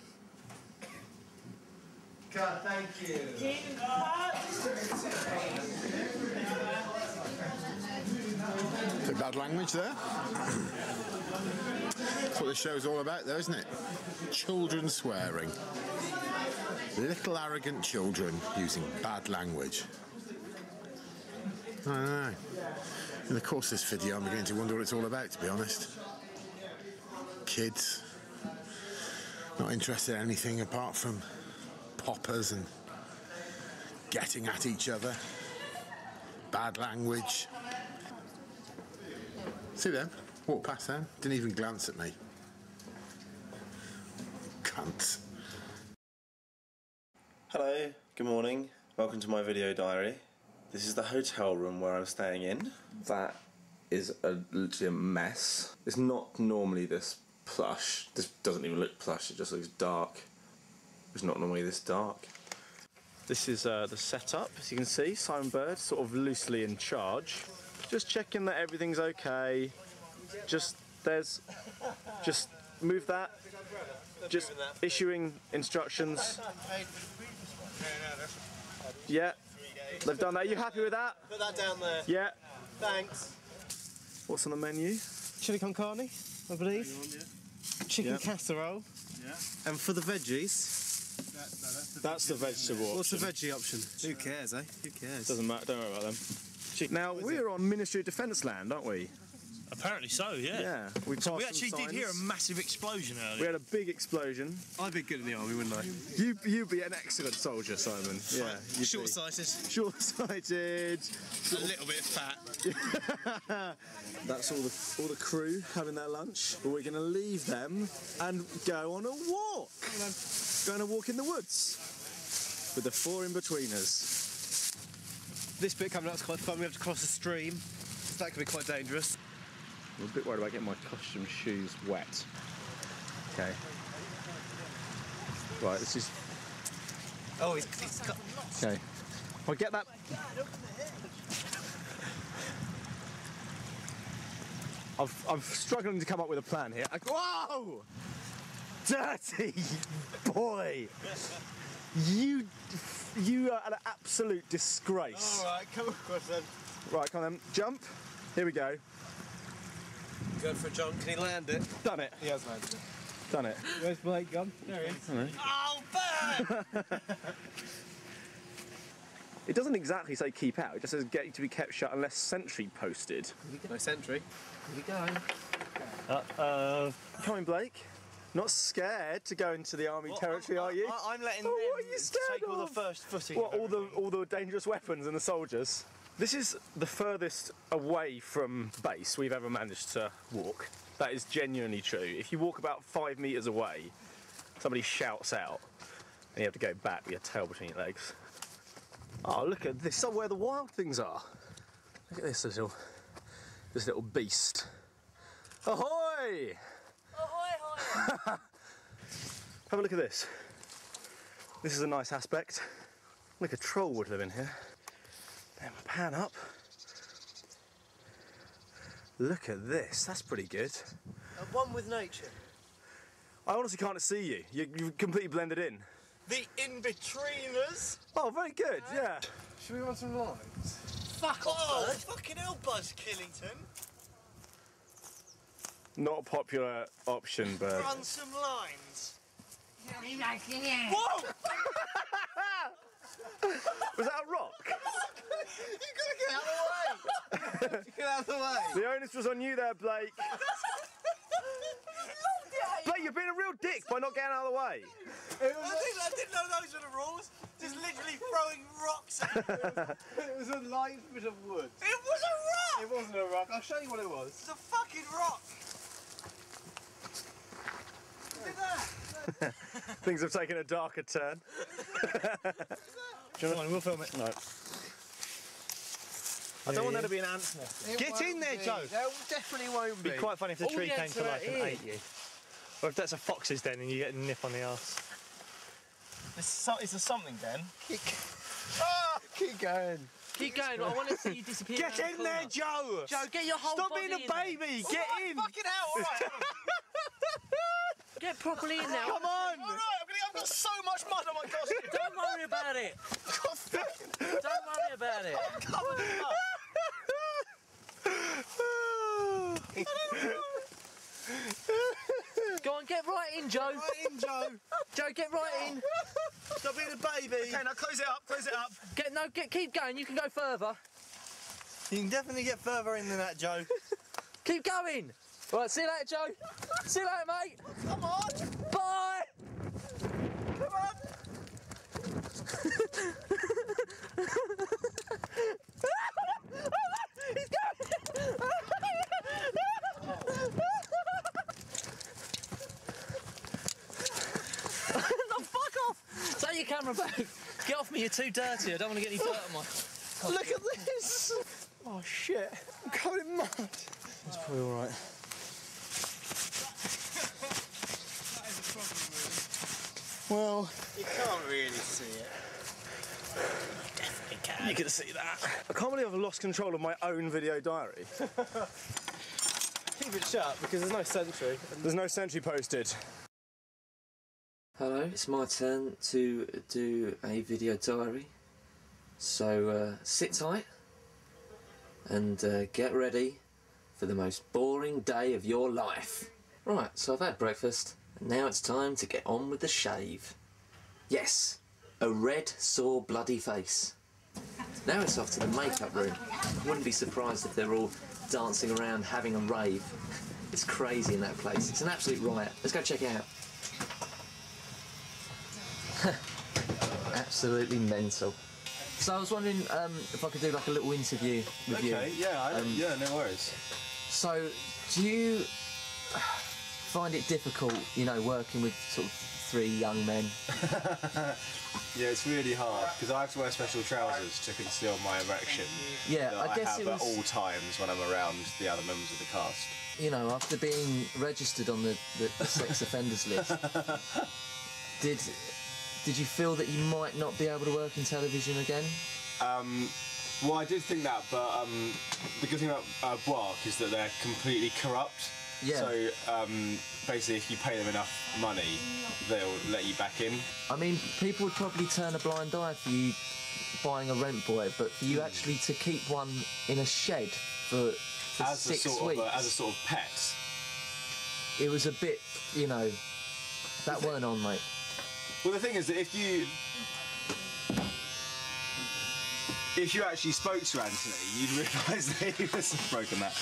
God, thank you. Bit bad language there. That's what this show's all about, though, isn't it? Children swearing. Little arrogant children using bad language. I don't know. In the course of this video, I'm beginning to wonder what it's all about, to be honest. Kids. Not interested in anything apart from poppers and getting at each other. Bad language. See them? Walked past them. Didn't even glance at me. Cunts. Hello, good morning. Welcome to my video diary. This is the hotel room where I'm staying in. That is a legit mess. It's not normally this plush. This doesn't even look plush, it just looks dark. It's not normally this dark. This is the setup, as you can see. Simon Bird, sort of loosely in charge. Just checking that everything's okay. Just move that. Just issuing instructions. Yeah, they've done that. Are you happy with that? Put that down there. Yeah. Thanks. What's on the menu? Chili con carne, I believe. Chicken casserole. Yeah. And for the veggies. That's the vegetable option. What's the veggie option? Who cares, eh? Who cares? Doesn't matter, don't worry about them. Now, we're on Ministry of Defence land, aren't we? Apparently so, yeah. Yeah. We actually did hear a massive explosion earlier. We had a big explosion. I'd be good in the army, wouldn't I? You'd be an excellent soldier, Simon. Yeah. Short-sighted. Short-sighted. A little bit fat. That's all the crew having their lunch. But we're going to leave them and go on a walk. Go on a walk in the woods with the 4 Inbetweeners. This bit coming up is quite fun. We have to cross a stream. So that could be quite dangerous. I'm a bit worried about getting my costume shoes wet. Okay. Right, this is... Oh, he's got... Okay. I'll get that... I'm struggling to come up with a plan here. Whoa! Dirty boy! You are an absolute disgrace. All right, come across then. Right, come on then. Jump. Here we go. Go for a jump. Can he land it? Done it. He has landed it. Done it. Where's Blake gone? There he is. Oh, bad! It doesn't exactly say keep out. It just says get to be kept shut unless sentry posted. No sentry. Here we go. Uh-oh. Come in, Blake. Not scared to go into the army territory, are you? I'm letting them what are you scared take all of? the first footing. What, all the dangerous weapons and the soldiers? This is the furthest away from base we've ever managed to walk. That is genuinely true. If you walk about 5 metres away, somebody shouts out, and you have to go back with your tail between your legs. Oh, look at this! Where the wild things are. Look at this little beast. Ahoy! Ahoy! Have a look at this. This is a nice aspect. Like a troll would live in here. And pan up. Look at this. That's pretty good. One with nature. I honestly can't see you. You've completely blended in. the Inbetweeners. Oh, very good, yeah. Should we run some lines? Fuck off, Oh, Bud. fucking hell, Buzz Killington. Not a popular option, Bird. Run some lines. Whoa! Was that a rock? You gotta get out of the way. Get out of the way. The onus was on you there, Blake. Blake, you're being a real dick by not getting out of the way. I didn't know those were the rules. Just literally throwing rocks at you. It was a live bit of wood. It was a rock! It wasn't a rock. I'll show you what it was. It's a fucking rock. Look at that. Things have taken a darker turn. Come on, we'll film it. No. I don't want there to be an ant's nest. Get in there, Joe. There definitely won't be. It'd be quite funny if the All tree the came ants to are life and here. ate you. Or if that's a fox's den and you get a nip on the arse. It's a something, Den. Keep going. Keep going, I want to see you disappear. Get around in the there, corner. Joe. Joe, get your whole Stop body being a in there. baby. Get in. Fucking hell, all right. Get properly in now. Come on. All right, I've got so much mud on my costume. Don't worry about it. Don't worry about it. I'm covered in mud. Go on, get right in, Joe. Right in, Joe. Joe, get right in. Stop being a baby. Okay, now close it up. Close it up. Keep going. You can go further. You can definitely get further in than that, Joe. Keep going. Right, see you later, Joe. See you later, mate. Come on. Bye. Come on. He's going. No, fuck off. Take your camera back. Get off me. You're too dirty. I don't want to get any dirt on my... Look at this. Oh, shit. I'm covered in mud. It's probably all right. Well, you can't really see it. Definitely can. You can see that. I can't believe I've lost control of my own video diary. Keep it shut because there's no sentry. There's no sentry posted. Hello, it's my turn to do a video diary. So sit tight and get ready for the most boring day of your life. Right, so I've had breakfast and now it's time to get on with the shave. Yes, a red, sore, bloody face. Now it's off to the makeup room. I wouldn't be surprised if they're all dancing around having a rave. It's crazy in that place. It's an absolute riot. Let's go check it out. Absolutely mental. So I was wondering if I could do like a little interview with you. Okay, yeah, yeah, no worries. So, do you find it difficult, you know, working with sort of 3 young men? Yeah, it's really hard because I have to wear special trousers to conceal my erection. Yeah, that I guess have it was... at all times when I'm around the other members of the cast. You know, after being registered on the sex offenders list, did you feel that you might not be able to work in television again? Well, I did think that, but the good thing about Boark is that they're completely corrupt. Yeah. So basically, if you pay them enough money, they'll let you back in. I mean, people would probably turn a blind eye for you buying a rent boy, but for you actually to keep one in a shed for 6 weeks... as a sort of pet. It was a bit, you know, that weren't on, mate. Well, the thing is that if you actually spoke to Anthony, you'd realise that he was broken that.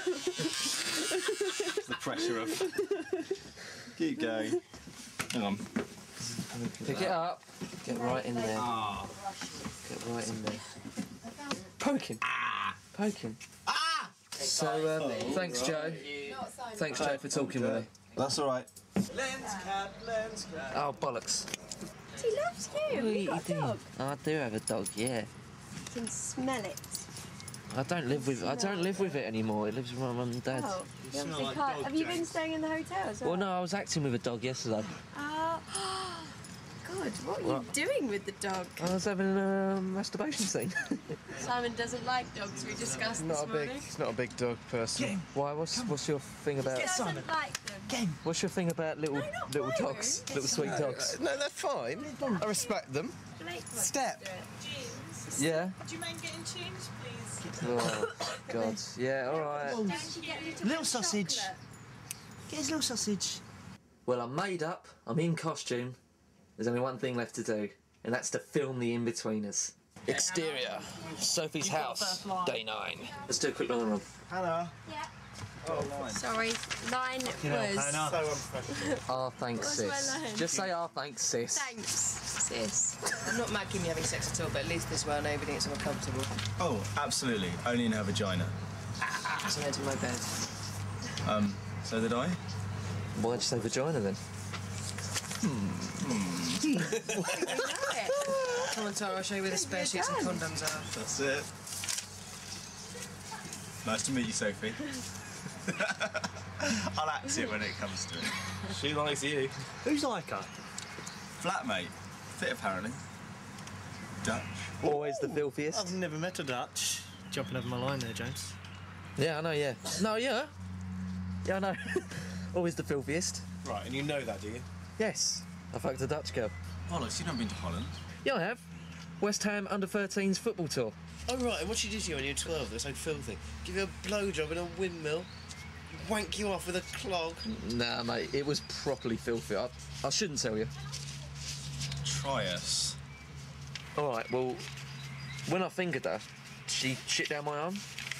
The pressure of... Keep going. Hang on. Pick it up. Get right in there. Ah. Get right in there. Poke him. Poke him. Ah! So, thanks, Joe. Thanks, Joe, for talking with me. That's all right. Lens cat, lens cat. Oh, bollocks. He loves you. You've got a dog. I do have a dog, yeah. You can smell it. I don't live with it anymore. It lives with my mum and dad. Oh, you obviously can't. Have you been staying in the hotel as well? Well, no, I was acting with a dog yesterday. God, what are you doing with the dog? I was having a masturbation scene. Simon doesn't like dogs. We discussed this morning. He's not a big dog person. Why? What's your thing about? He doesn't like them. What's your thing about little dogs, little sweet dogs? No, they're fine. I respect them. Step. Yeah. Do you mind getting changed, please? Oh God. Yeah. All right. Little sausage. Get his little sausage. Well, I'm made up. I'm in costume. There's only one thing left to do, and that's to film the Inbetweeners. Exterior, Sophie's house, day 9. Let's do a quick line run. Hannah. Yeah. Oh, line. Sorry, line was... Thanks, What was my sis. line? Just say, thanks, sis. Thanks, sis. I'm not mad giving you having sex at all, but at least this way I know everything is uncomfortable. Oh, absolutely. Only in her vagina. So I went in my bed. So did I? Why'd you say vagina then? Come on, Tara, I'll show you where the spare sheets and condoms are. That's it. Nice to meet you, Sophie. I'll act it when it comes to it. She likes you. Who's like her? Flatmate. Fit, apparently. Dutch. Always the filthiest. I've never met a Dutch. Jumping over my line there, James. Yeah, I know, yeah. No, yeah. Yeah, I know. Always the filthiest. Right, and you know that, do you? Yes. I fucked a Dutch girl. Bollocks, you've not been to Holland? Yeah, I have. West Ham under-13s football tour. Oh, right, and what she did to you when you were 12 that's so filthy? Give you a blowjob in a windmill, wank you off with a clog. Nah, mate, it was properly filthy. I shouldn't tell you. Try us. All right, well, when I fingered her, she shit down my arm.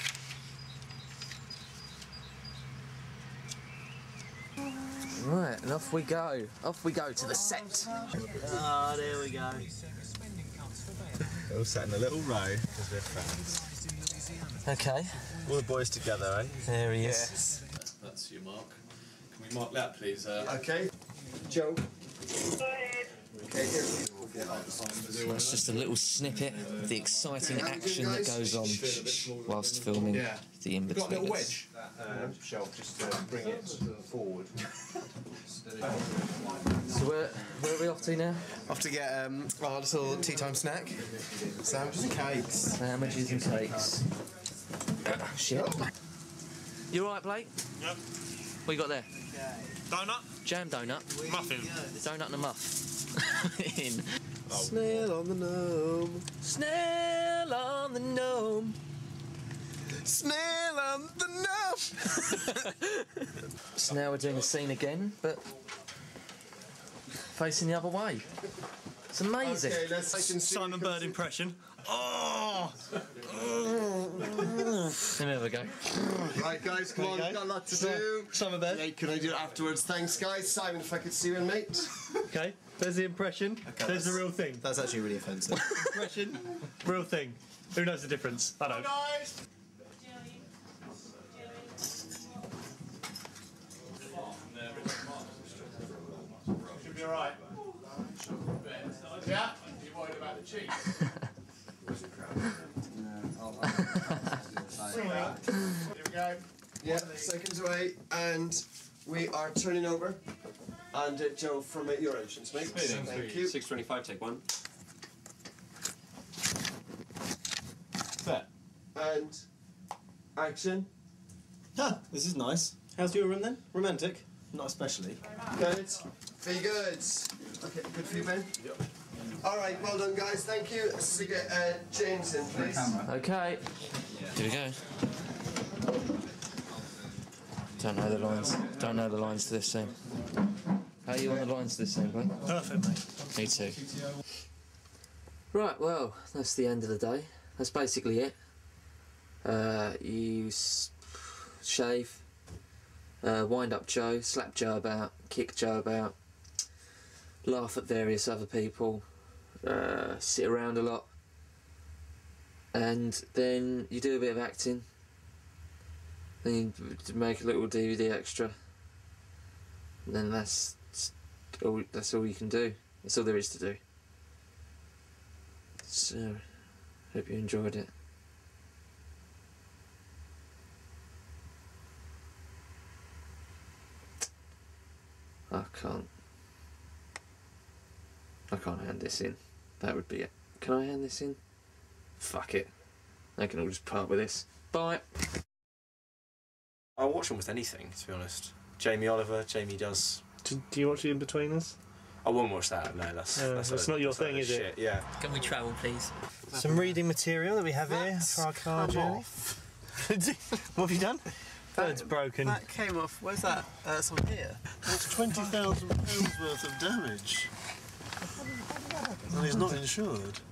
Right, and off we go. Off we go to the set. Ah, there we go. We're all sat in a little row because we're friends. Okay. All the boys together, eh? There he is. Yes. That's your mark. Can we mark that, please? Okay. Joe. Okay, here. That's just a little snippet of the exciting action that goes on whilst filming the Inbetweeners. Got a little wedge? Shelf, just to bring it forward. So where are we off to now? Off to get our little tea time snack. Sandwiches and cakes. Sandwiches and cakes. Shit. You alright, Blake? Yep. What you got there? Donut? Jam donut. Muffin. Donut and a muff. In. Snail on the gnome. Snail on the gnome. Snail on the gnome. So now we're doing the scene again, but facing the other way. It's amazing. Okay, let's take Simon Bird impression. Oh! There we go. Right, guys, come on, we've got a lot to do. Simon Bird. Yeah, could I do it afterwards? Thanks, guys. Simon, if I could see you, mate. Okay, there's the impression. Okay, there's the real thing. That's actually really offensive. Impression, real thing. Who knows the difference? I don't. Guys! Should be alright. Yeah? You're worried about the cheese? Here we go. Yeah, seconds away, and we are turning over. And Joe, from your entrance, mate. Thank you. 6:25, take one. Fair. And action. Ah, this is nice. How's your room then? Romantic? Not especially. Good. Very good. Okay, good for you, Ben? Yep. All right, well done, guys. Thank you. Let's get James in, please. Okay. Here we go. Don't know the lines. Don't know the lines to this scene. How are you on the lines to this scene, Blake? Perfect, mate. Me too. Right, well, that's the end of the day. That's basically it. You shave, wind up Joe, slap Joe about, kick Joe about, laugh at various other people, sit around a lot, and then you do a bit of acting. Then you make a little DVD extra. And then that's all you can do. That's all there is to do. So, hope you enjoyed it. I can't hand this in. That would be it. Can I hand this in? Fuck it. I can all just part with this. Bye. I'll watch almost anything, to be honest. Jamie Oliver. Jamie does. Do you watch the Inbetweeners? I won't watch that. No, that's not your thing, is it? Yeah. Can we travel, please? Some reading material that we have here for our car journey. What have you done? Bird's broken. That came off. Where's that? It's on here. That's £20,000 worth of damage. And he's not insured.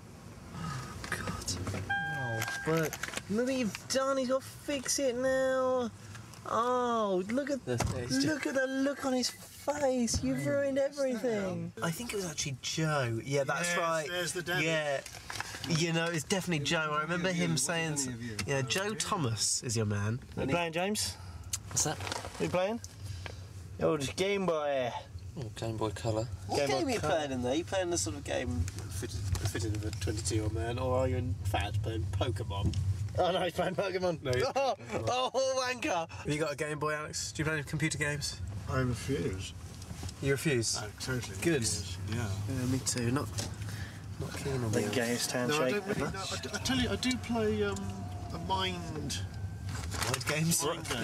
Oh, but look what you've done. He's got to fix it now. Oh, look at the look on his face. You've ruined everything. I think it was actually Joe. Yeah, that's right. There's the damage. Yeah. You know, it's definitely Joe. I remember him saying... Yeah, Joe Thomas is your man. You playing, James? What's that? You playing? Oh, just Game Boy. Oh, Game Boy Colour. What game are you playing in there? Are you playing the sort of game fitted of a 22-year-old man, or are you in fact playing Pokemon? Oh no, he's playing Pokemon. No, oh, wanker! Have you got a Game Boy, Alex? Do you play computer games? I refuse. You refuse? I totally Good. refuse. Yeah. Yeah, me too. Not keen on the that. gayest handshake. No, I don't really. No, I tell you, I do play a mind games.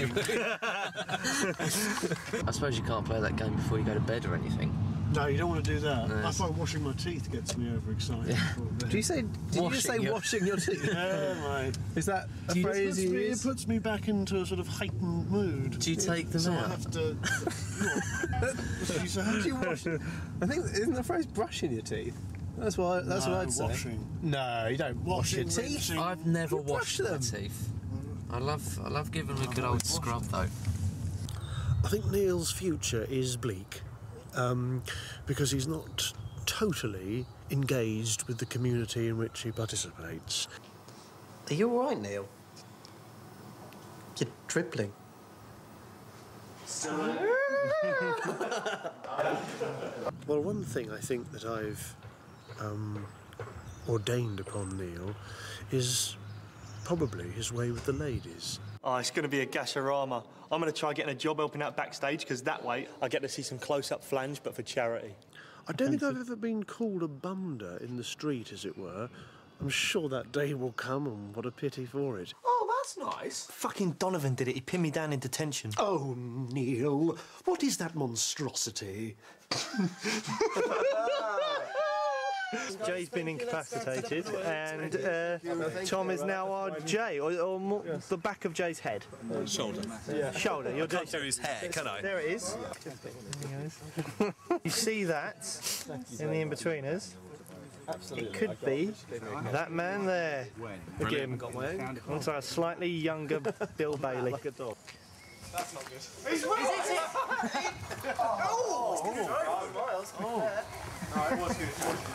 I suppose you can't play that game before you go to bed or anything. No, you don't want to do that. No. I find washing my teeth gets me overexcited. Yeah. Do you say? Did you just say washing your teeth? Yeah, right. Is that a phrase you use? It puts me back into a sort of heightened mood. Do you take them out? I have to. So how do you wash? I think isn't the phrase brushing your teeth? That's what I'd say. Washing. No, you don't wash your teeth. Rinsing. I've never washed my teeth. I love giving them a good old scrub though. I think Neil's future is bleak because he's not totally engaged with the community in which he participates. Are you all right, Neil? You're dribbling. Well, one thing I think that I've ordained upon Neil is probably his way with the ladies. Oh, it's going to be a gasharama. I'm going to try getting a job helping out backstage because that way I get to see some close-up flange, but for charity. I don't think I've ever been called a bumder in the street, as it were. I'm sure that day will come, and what a pity for it. Oh, that's nice. Fucking Donovan did it. He pinned me down in detention. Oh, Neil, what is that monstrosity? Jay's been incapacitated, and Tom is now our Jay, or more, the back of Jay's head. Shoulder. Yeah. Shoulder. You're I can't do his hair, can I? There it is. You see that in the Inbetweeners? Absolutely. It could be that man there. Again, onto a slightly younger Bill Bailey. That's not good. He's No, it was good.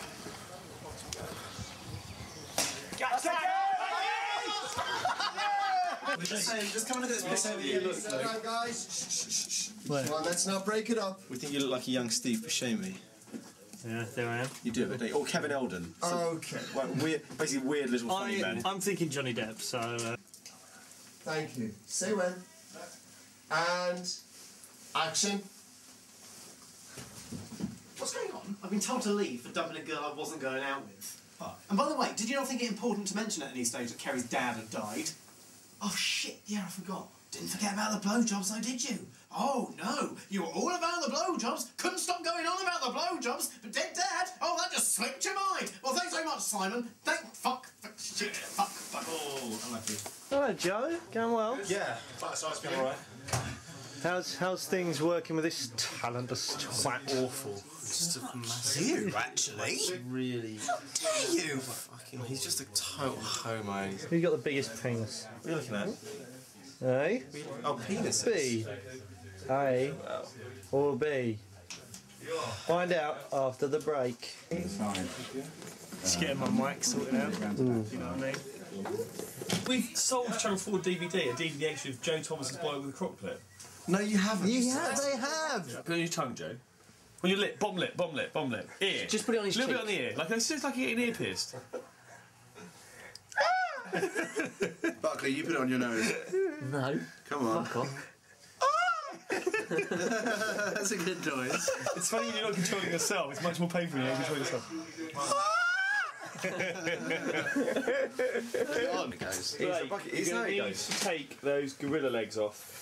Just come and look at this. Alright, guys. Come on, let's not break it up. We think you look like a young Steve Buscemi. Yeah, there I am. You do, don't you? Or Kevin Eldon. Okay. Basically weird little funny man. I'm thinking Johnny Depp, so... Thank you. Say when. And... action. What's going on? I've been told to leave for dumping a girl I wasn't going out with. And by the way, did you not think it important to mention at any stage that Kerry's dad had died? Oh shit, yeah, I forgot. Didn't forget about the blowjobs though, did you? Oh no, you were all about the blowjobs, couldn't stop going on about the blowjobs, but dead dad, oh that just slipped your mind. Well thanks very much, Simon. Fuck, oh, I like you. Hello, Joe. Going well? Yeah. All right. How's things working with this talentless twat? Awful. Just a massive... You, actually? Really... How dare you? Fucking... He's just a total homo. Who's got the biggest penis? What are you looking at? A? Oh, penises. B? A? Or B? Find out after the break. Just getting my mic sorted out. You know what I mean? We've sold Channel 4 DVD, a DVD extra of Joe Thomas's Boy with a Croc Clip. No, you haven't. They have. Put on your tongue, Joe. On your lip, bottom lip, bottom lip, bottom lip. Ear. Just put it on his cheek. A little cheek. bit on the ear. Like, it's just like you're getting ear pierced. Buckley, you put it on your nose. No. Come on. Fuck off. That's a good noise. It's funny you're not controlling yourself. It's much more painful when you don't control yourself. On it goes. You're going to need to take those gorilla legs off.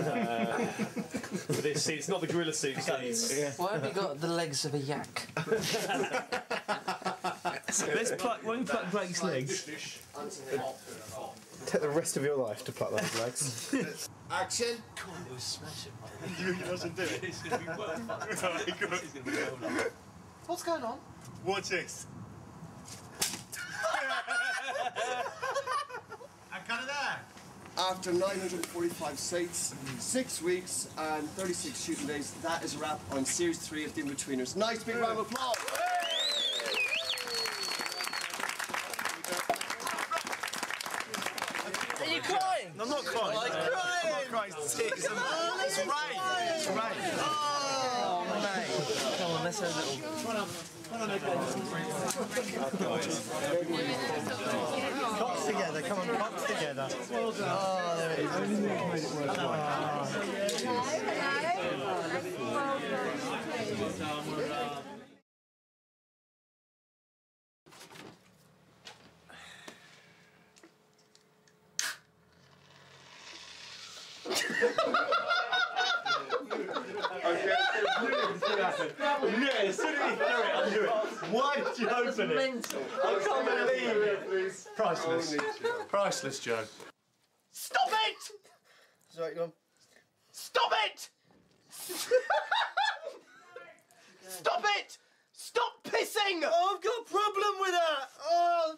For this, it's not the gorilla suit. Why have you got the legs of a yak? Let's pluck. Why don't we pluck Blake's legs? Take the rest of your life to pluck those legs. Action. Come on, it was smashing. You doesn't do it. It's going to be well. What's going on? Watch this. I cut it out. After 945 sites, 6 weeks, and 36 shooting days, that is a wrap on Series 3 of The Inbetweeners. Nice big round of applause. Are you crying? I'm not crying. I'm crying. I'm not crying. It's rain. It's rain. Oh, mate. Come on, let's have a little... Cops together, come on, cops together. Well done. Oh, there it is. Yeah, as soon as he threw it, I knew it. Why did you open it? Mental. I can't believe it. Priceless. Priceless, Joe. Stop it! Sorry, go on. Stop it! Stop it! Stop pissing! Oh, I've got a problem with that! Oh.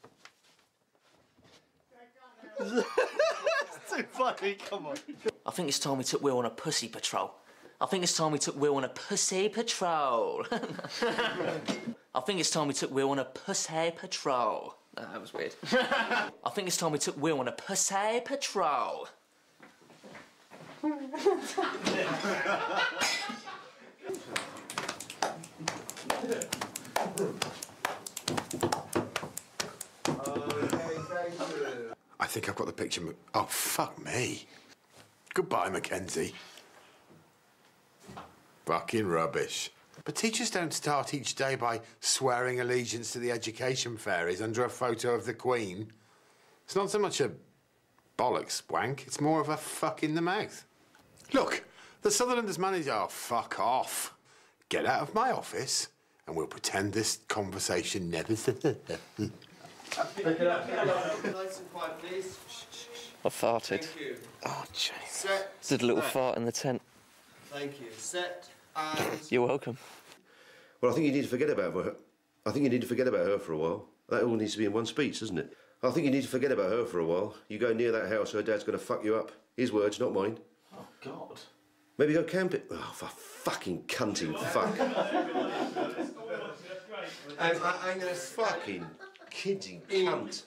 It's too funny, come on. I think it's time we took Will on a pussy patrol. I think it's time we took Will on a pussy patrol. I think it's time we took Will on a pussy patrol. No, that was weird. I think it's time we took Will on a pussy patrol. I think I've got the picture. Oh, fuck me. Goodbye, Mackenzie. Fucking rubbish. But teachers don't start each day by swearing allegiance to the education fairies under a photo of the Queen. It's not so much a bollocks wank, it's more of a fuck in the mouth. Look, the Sutherland has managed... Oh, fuck off. Get out of my office and we'll pretend this conversation never... Pick it up. Nice and quiet, please. I farted. Thank you. Oh, James. Set. Did a little fart in the tent. Thank you. Set. And... You're welcome. Well, I think you need to forget about her. I think you need to forget about her for a while. That all needs to be in one speech, doesn't it? I think you need to forget about her for a while. You go near that house, her dad's going to fuck you up. His words, not mine. Oh, God. Maybe go camping. Oh, for fucking cunting fuck. I'm going to... Fucking kidding cunt.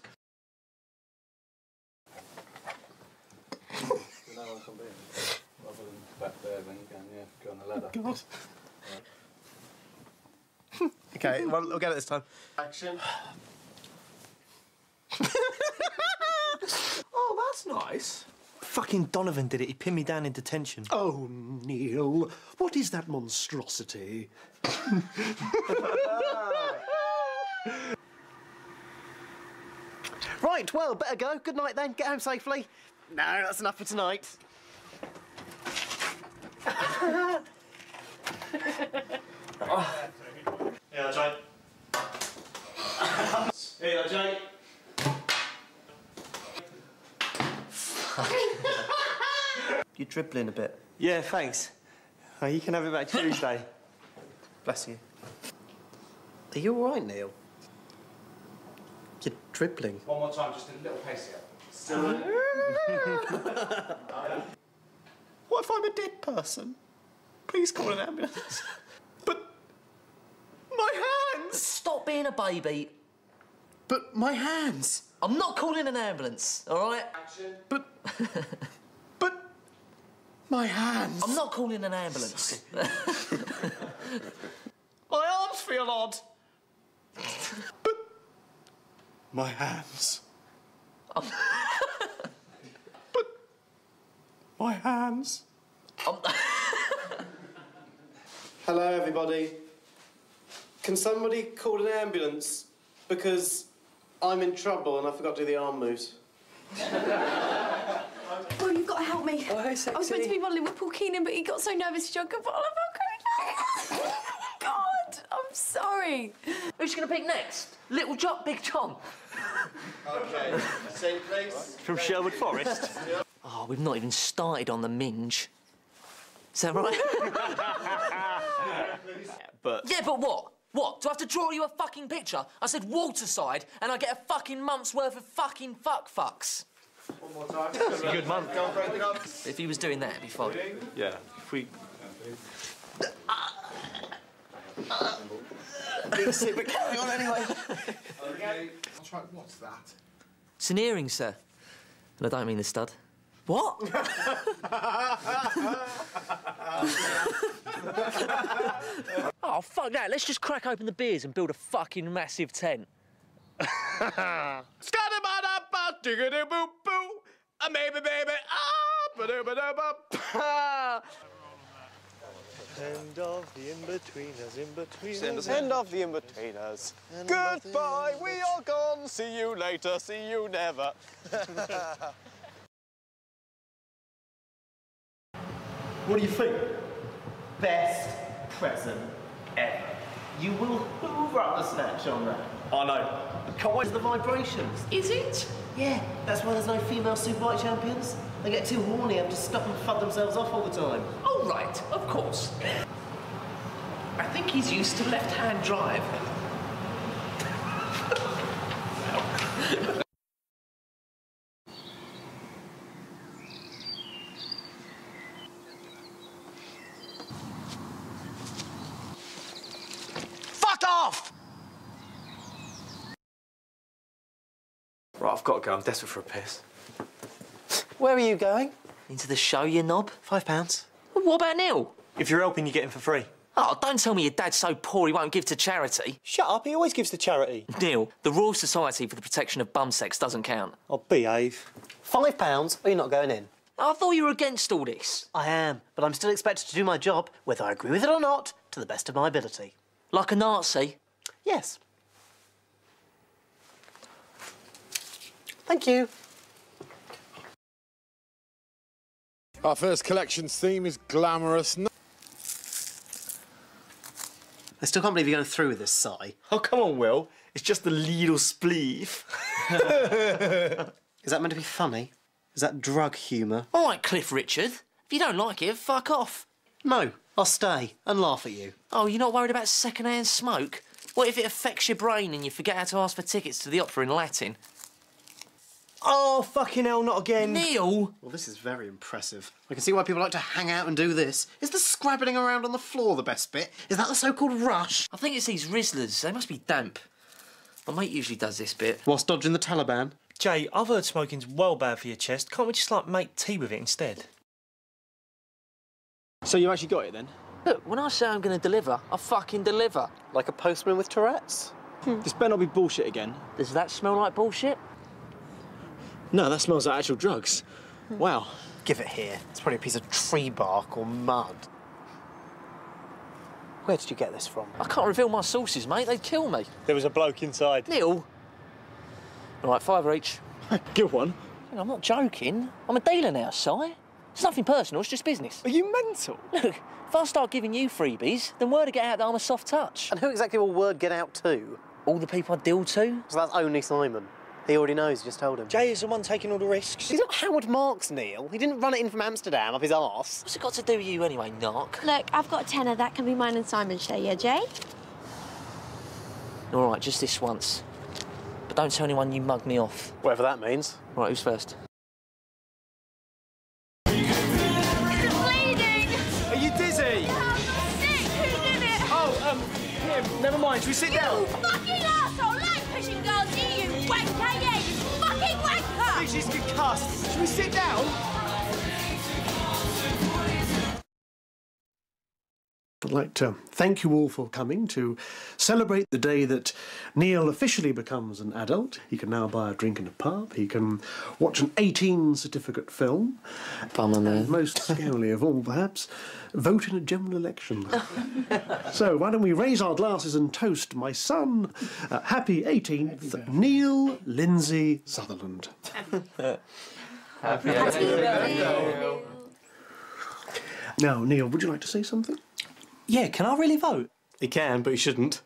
No one can be in. Other than back there, then you can, go on the ladder. God. Okay, well, we'll get it this time. Action. Oh, that's nice. Fucking Donovan did it. He pinned me down in detention. Oh, Neil, what is that monstrosity? Right, well, better go. Good night then. Get home safely. No, that's enough for tonight. Yeah, Jay. Yeah, Jay. You're dribbling a bit. Yeah, thanks. Oh, you can have it back Tuesday. Bless you. Are you all right, Neil? You're dribbling. One more time, just a little pacier. What if I'm a dead person? Please call an ambulance. But my hands! Stop being a baby. But my hands! I'm not calling an ambulance, all right? Action. But my hands! I'm not calling an ambulance. My arms feel odd. But my hands. But my hands. Hello, everybody. Can somebody call an ambulance? Because I'm in trouble and I forgot to do the arm moves. Well, you've got to help me. Oh, hey, sexy. I was meant to be modelling with Paul Keenan, but he got so nervous he drank a bottle of alcohol. God, I'm sorry. Who's going to pick next? Little John, Big John? OK, same place. From Sherwood Forest? Oh, we've not even started on the minge. Is that right? But... Yeah, but what? What? Do I have to draw you a fucking picture? I said waterside, and I get a fucking month's worth of fucking fucks. One more time. It's a good month. Go and break it up. If he was doing that, it'd be fine. Yeah, if we... Sit, but carry on anyway. OK. That's right, what's that? It's an earring, sir. And I don't mean the stud. What? Oh, fuck that. Let's just crack open the beers and build a fucking massive tent. End of the Inbetweeners, Inbetweeners. End of the Inbetweeners. Goodbye, we are gone. See you later, see you never. What do you think? Best present ever. You will hoover up the snatch on that. I know. Can't wait for the vibrations. Is it? Yeah, that's why there's no female superbike champions. They get too horny and have to stop and fuck themselves off all the time. Oh, right, of course. I think he's used to left-hand drive. Fuck off! Right, I've got to go. I'm desperate for a piss. Where are you going? Into the show, you knob. £5. Well, what about Neil? If you're helping, you get him for free. Oh, don't tell me your dad's so poor he won't give to charity. Shut up, he always gives to charity. Neil, the Royal Society for the Protection of Bum Sex doesn't count. I'll behave. £5 or you're not going in? I thought you were against all this. I am, but I'm still expected to do my job, whether I agree with it or not, to the best of my ability. Like a Nazi? Yes. Thank you. Our first collection's theme is glamorous. I still can't believe you're going through with this, Si. Oh, come on, Will. It's just the little spleef. Is that meant to be funny? Is that drug humour? All right, Cliff Richard. If you don't like it, fuck off. No, I'll stay and laugh at you. Oh, you're not worried about second-hand smoke? What if it affects your brain and you forget how to ask for tickets to the opera in Latin? Oh, fucking hell, not again. Neil! Well, this is very impressive. I can see why people like to hang out and do this. Is the scrabbling around on the floor the best bit? Is that the so-called rush? I think it's these Rizzlers. They must be damp. My mate usually does this bit. Whilst dodging the Taliban? Jay, I've heard smoking's well bad for your chest. Can't we just, like, make tea with it instead? So you actually got it, then? Look, when I say I'm going to deliver, I fucking deliver. Like a postman with Tourette's? This better not be bullshit again. Does that smell like bullshit? No, that smells like actual drugs. Wow. Give it here. It's probably a piece of tree bark or mud. Where did you get this from? I can't reveal my sources, mate. They'd kill me. There was a bloke inside. Neil? All right, £5 each. Good one. I'm not joking. I'm a dealer now, Si. It's nothing personal, it's just business. Are you mental? Look, if I start giving you freebies, then word will get out that I'm a soft touch. And who exactly will word get out to? All the people I deal to. So that's only Simon. He already knows, you just told him. Jay is the one taking all the risks. He's not Howard Marks, Neil. He didn't run it in from Amsterdam up his arse. What's it got to do with you anyway, knock? Look, I've got a tenner. That can be mine and Simon's share, yeah, Jay? All right, just this once. But don't tell anyone you mugged me off. Whatever that means. Right, who's first? Are you dizzy? I'm sick. Who did it? Oh, him. Never mind. Should we sit down? You fucking arsehole! Like pushing girls, you wanker! Yeah, you fucking wanker! I think she's concussed. Should we sit down? I'd like to thank you all for coming to celebrate the day that Neil officially becomes an adult. He can now buy a drink in a pub. He can watch an 18 certificate film. And most scarily of all, perhaps, vote in a general election. So why don't we raise our glasses and toast my son, happy 18th, Neil Lindsay Sutherland. Happy 18th. Now, Neil, would you like to say something? Yeah, can I really vote? He can, but he shouldn't.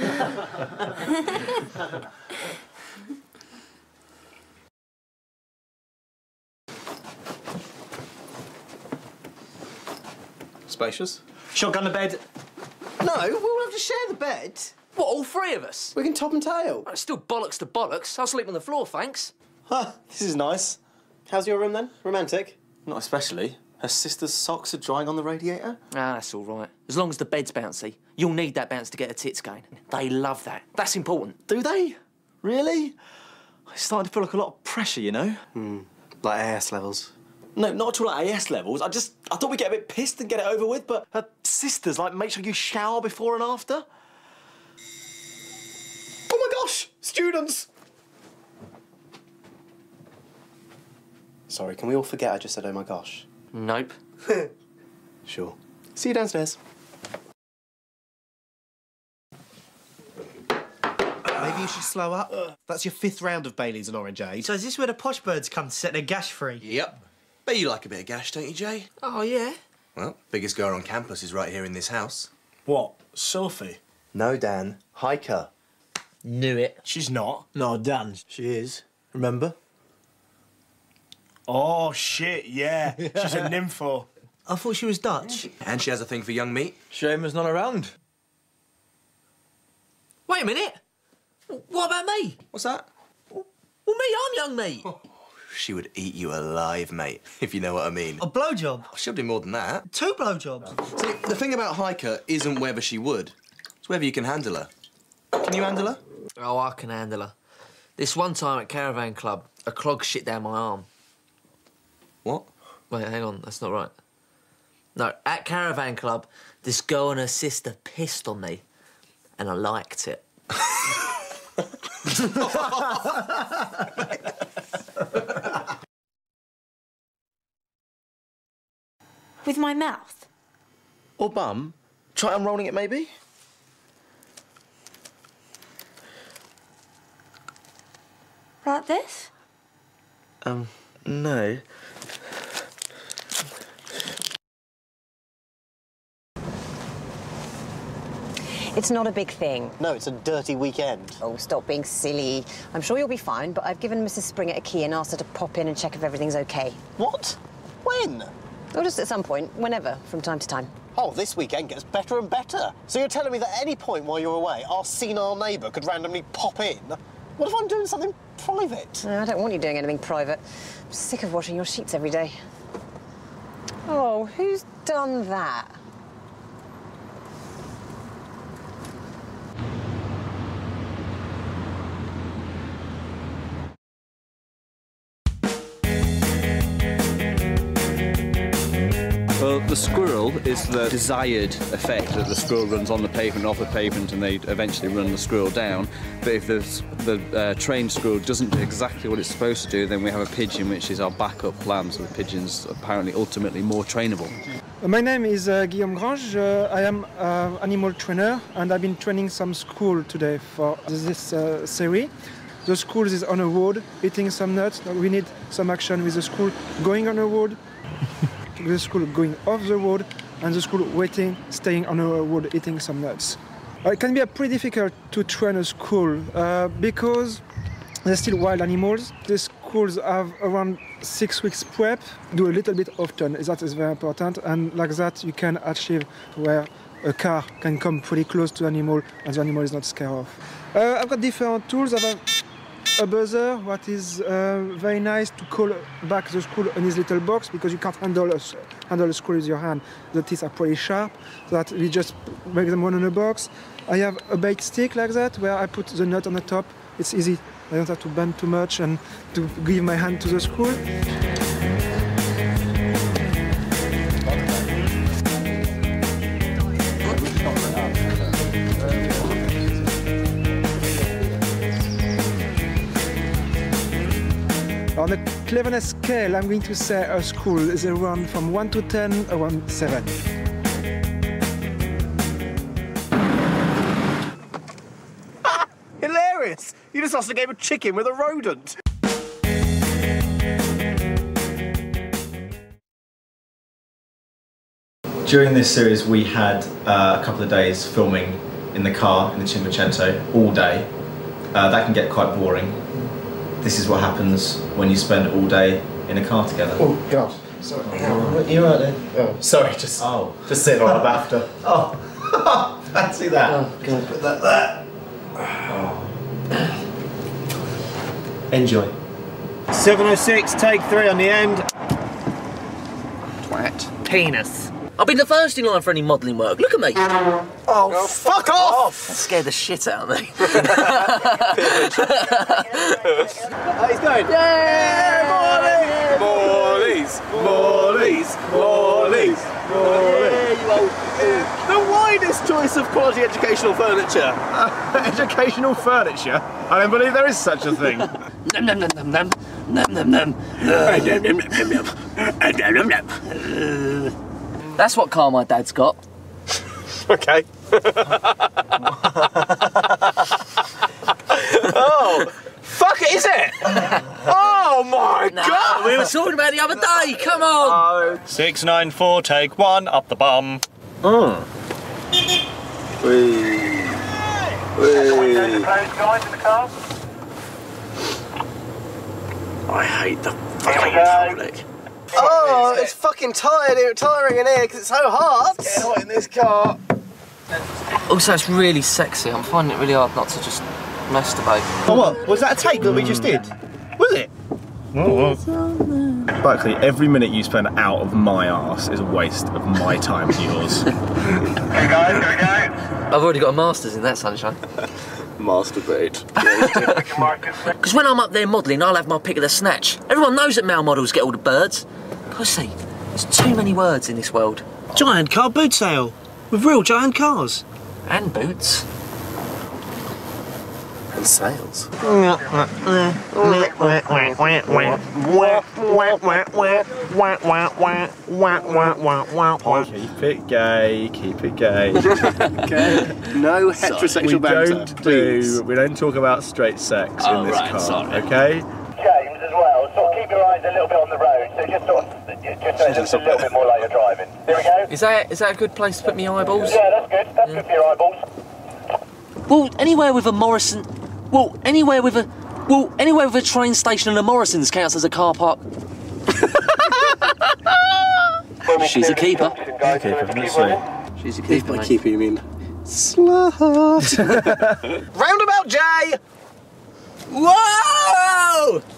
Spacious. Shotgun to bed. No, we'll have to share the bed. What, all three of us? We can top and tail. It's still bollocks to bollocks. I'll sleep on the floor, thanks. Huh, this is nice. How's your room then? Romantic? Not especially. Her sister's socks are drying on the radiator. Ah, that's all right. As long as the bed's bouncy. You'll need that bounce to get her tits going. They love that. That's important. Do they? Really? It's starting to feel like a lot of pressure, you know? Like AS levels. No, not at all like AS levels. I thought we'd get a bit pissed and get it over with, but her sister's like, make sure you shower before and after. Oh my gosh! Students! Sorry, can we all forget I just said oh my gosh? Nope. Sure. See you downstairs. Maybe you should slow up. That's your 5th round of Baileys and Orangeade. So is this where the posh birds come to set their gash free? Yep. Bet you like a bit of gash, don't you, Jay? Oh, yeah? Well, biggest girl on campus is right here in this house. What? Sophie? No, Dan. Hiker. Knew it. She's not. No, Dan. She is. Remember? Oh, shit, yeah. She's a nympho. I thought she was Dutch. And she has a thing for young meat. Shame not around. Wait a minute. What about me? What's that? Well, me, I'm young meat. She would eat you alive, mate, if you know what I mean. A blowjob? Oh, She'll do more than that. 2 blowjobs? See, the thing about Hiker isn't whether she would. It's whether you can handle her. Can you handle her? Oh, I can handle her. This one time at Caravan Club, a clog shit down my arm. What? Wait, hang on, that's not right. No, at Caravan Club, this girl and her sister pissed on me, and I liked it. With my mouth? Or bum. Try unrolling it, maybe? Like this? No. It's not a big thing. No, it's a dirty weekend. Oh, stop being silly. I'm sure you'll be fine, but I've given Mrs. Springer a key and asked her to pop in and check if everything's okay. What? When? Or just at some point, whenever, from time to time. Oh, this weekend gets better and better. So you're telling me that at any point while you're away, our senile neighbour could randomly pop in? What if I'm doing something private? No, I don't want you doing anything private. I'm sick of washing your sheets every day. Oh, who's done that? Well, the squirrel is the desired effect that the squirrel runs on the pavement, off the pavement, and they eventually run the squirrel down. But if the trained squirrel doesn't do exactly what it's supposed to do, then we have a pigeon, which is our backup plan. So the pigeon's apparently ultimately more trainable. My name is Guillaume Grange. I am an animal trainer, and I've been training some school today for this series. The school is on a road, eating some nuts. We need some action with the school going on a road. The school going off the road, and the school waiting, staying on the road, eating some nuts. It can be pretty difficult to train a school because they're still wild animals. The schools have around 6 weeks prep, do a little bit often, that is very important, and like that you can achieve where a car can come pretty close to the animal and the animal is not scared off. I've got different tools. I have a buzzer, what is very nice to call back the school in his little box because you can't handle a screw with your hand. The teeth are pretty sharp, so that we just make them one in a box. I have a bait stick like that where I put the nut on the top. It's easy. I don't have to bend too much and to give my hand to the screw. cleverness scale, I'm going to say a school is around from 1 to 10, around 7. Hilarious! You just lost a game of chicken with a rodent. During this series, we had a couple of days filming in the car, in the Cinquecento, all day. That can get quite boring. This is what happens when you spend all day in a car together. Oh, God. Sorry. You're right there. Oh, sorry, just sitting on the BAFTA. Oh, fancy that. Oh, God. Put that there. Enjoy. 706, take 3 on the end. Twat. Penis. I've been the first in line for any modelling work. Look at me. Oh, fuck off! That scared the shit out of me. He's going. Yeah, Morleys! Morleys! Morleys! Morleys! The widest choice of quality educational furniture. Educational furniture? I don't believe there is such a thing. Num num num num num num num num. That's what car my dad's got. Okay. Oh, fuck it, is it? Oh my God! We were talking about it the other day. Come on. 694, take 1, up the bum. I hate the fucking public. Oh, it's fucking tiring in here because it's so hot. It's getting hot in this car. Also, it's really sexy. I'm finding it really hard not to just masturbate. Oh, what? Was that a take that we just did? Was it? Buckley, every minute you spend out of my arse is a waste of my time and yours. Here we go, here we go. I've already got a master's in that, sunshine. Masturbate. Because when I'm up there modelling, I'll have my pick of the snatch. Everyone knows that male models get all the birds. God, see, there's too many words in this world. Giant car boot sale. With real giant cars. And boots. And sails. Keep it gay, keep it gay. Okay. No heterosexual banter, please. We don't talk about straight sex in this car, okay? James as well, sort of keep your eyes a little bit on the road, so just sort of, just a little bit more like you're driving. There we go. Is that a good place to put my eyeballs? Yeah, that's good. That's good for your eyeballs. Well, anywhere with a Morrison... anywhere with a train station and a Morrison's counts as a car park. She's a keeper. She's a keeper. If by keeper you mean slut. Roundabout J! Whoa!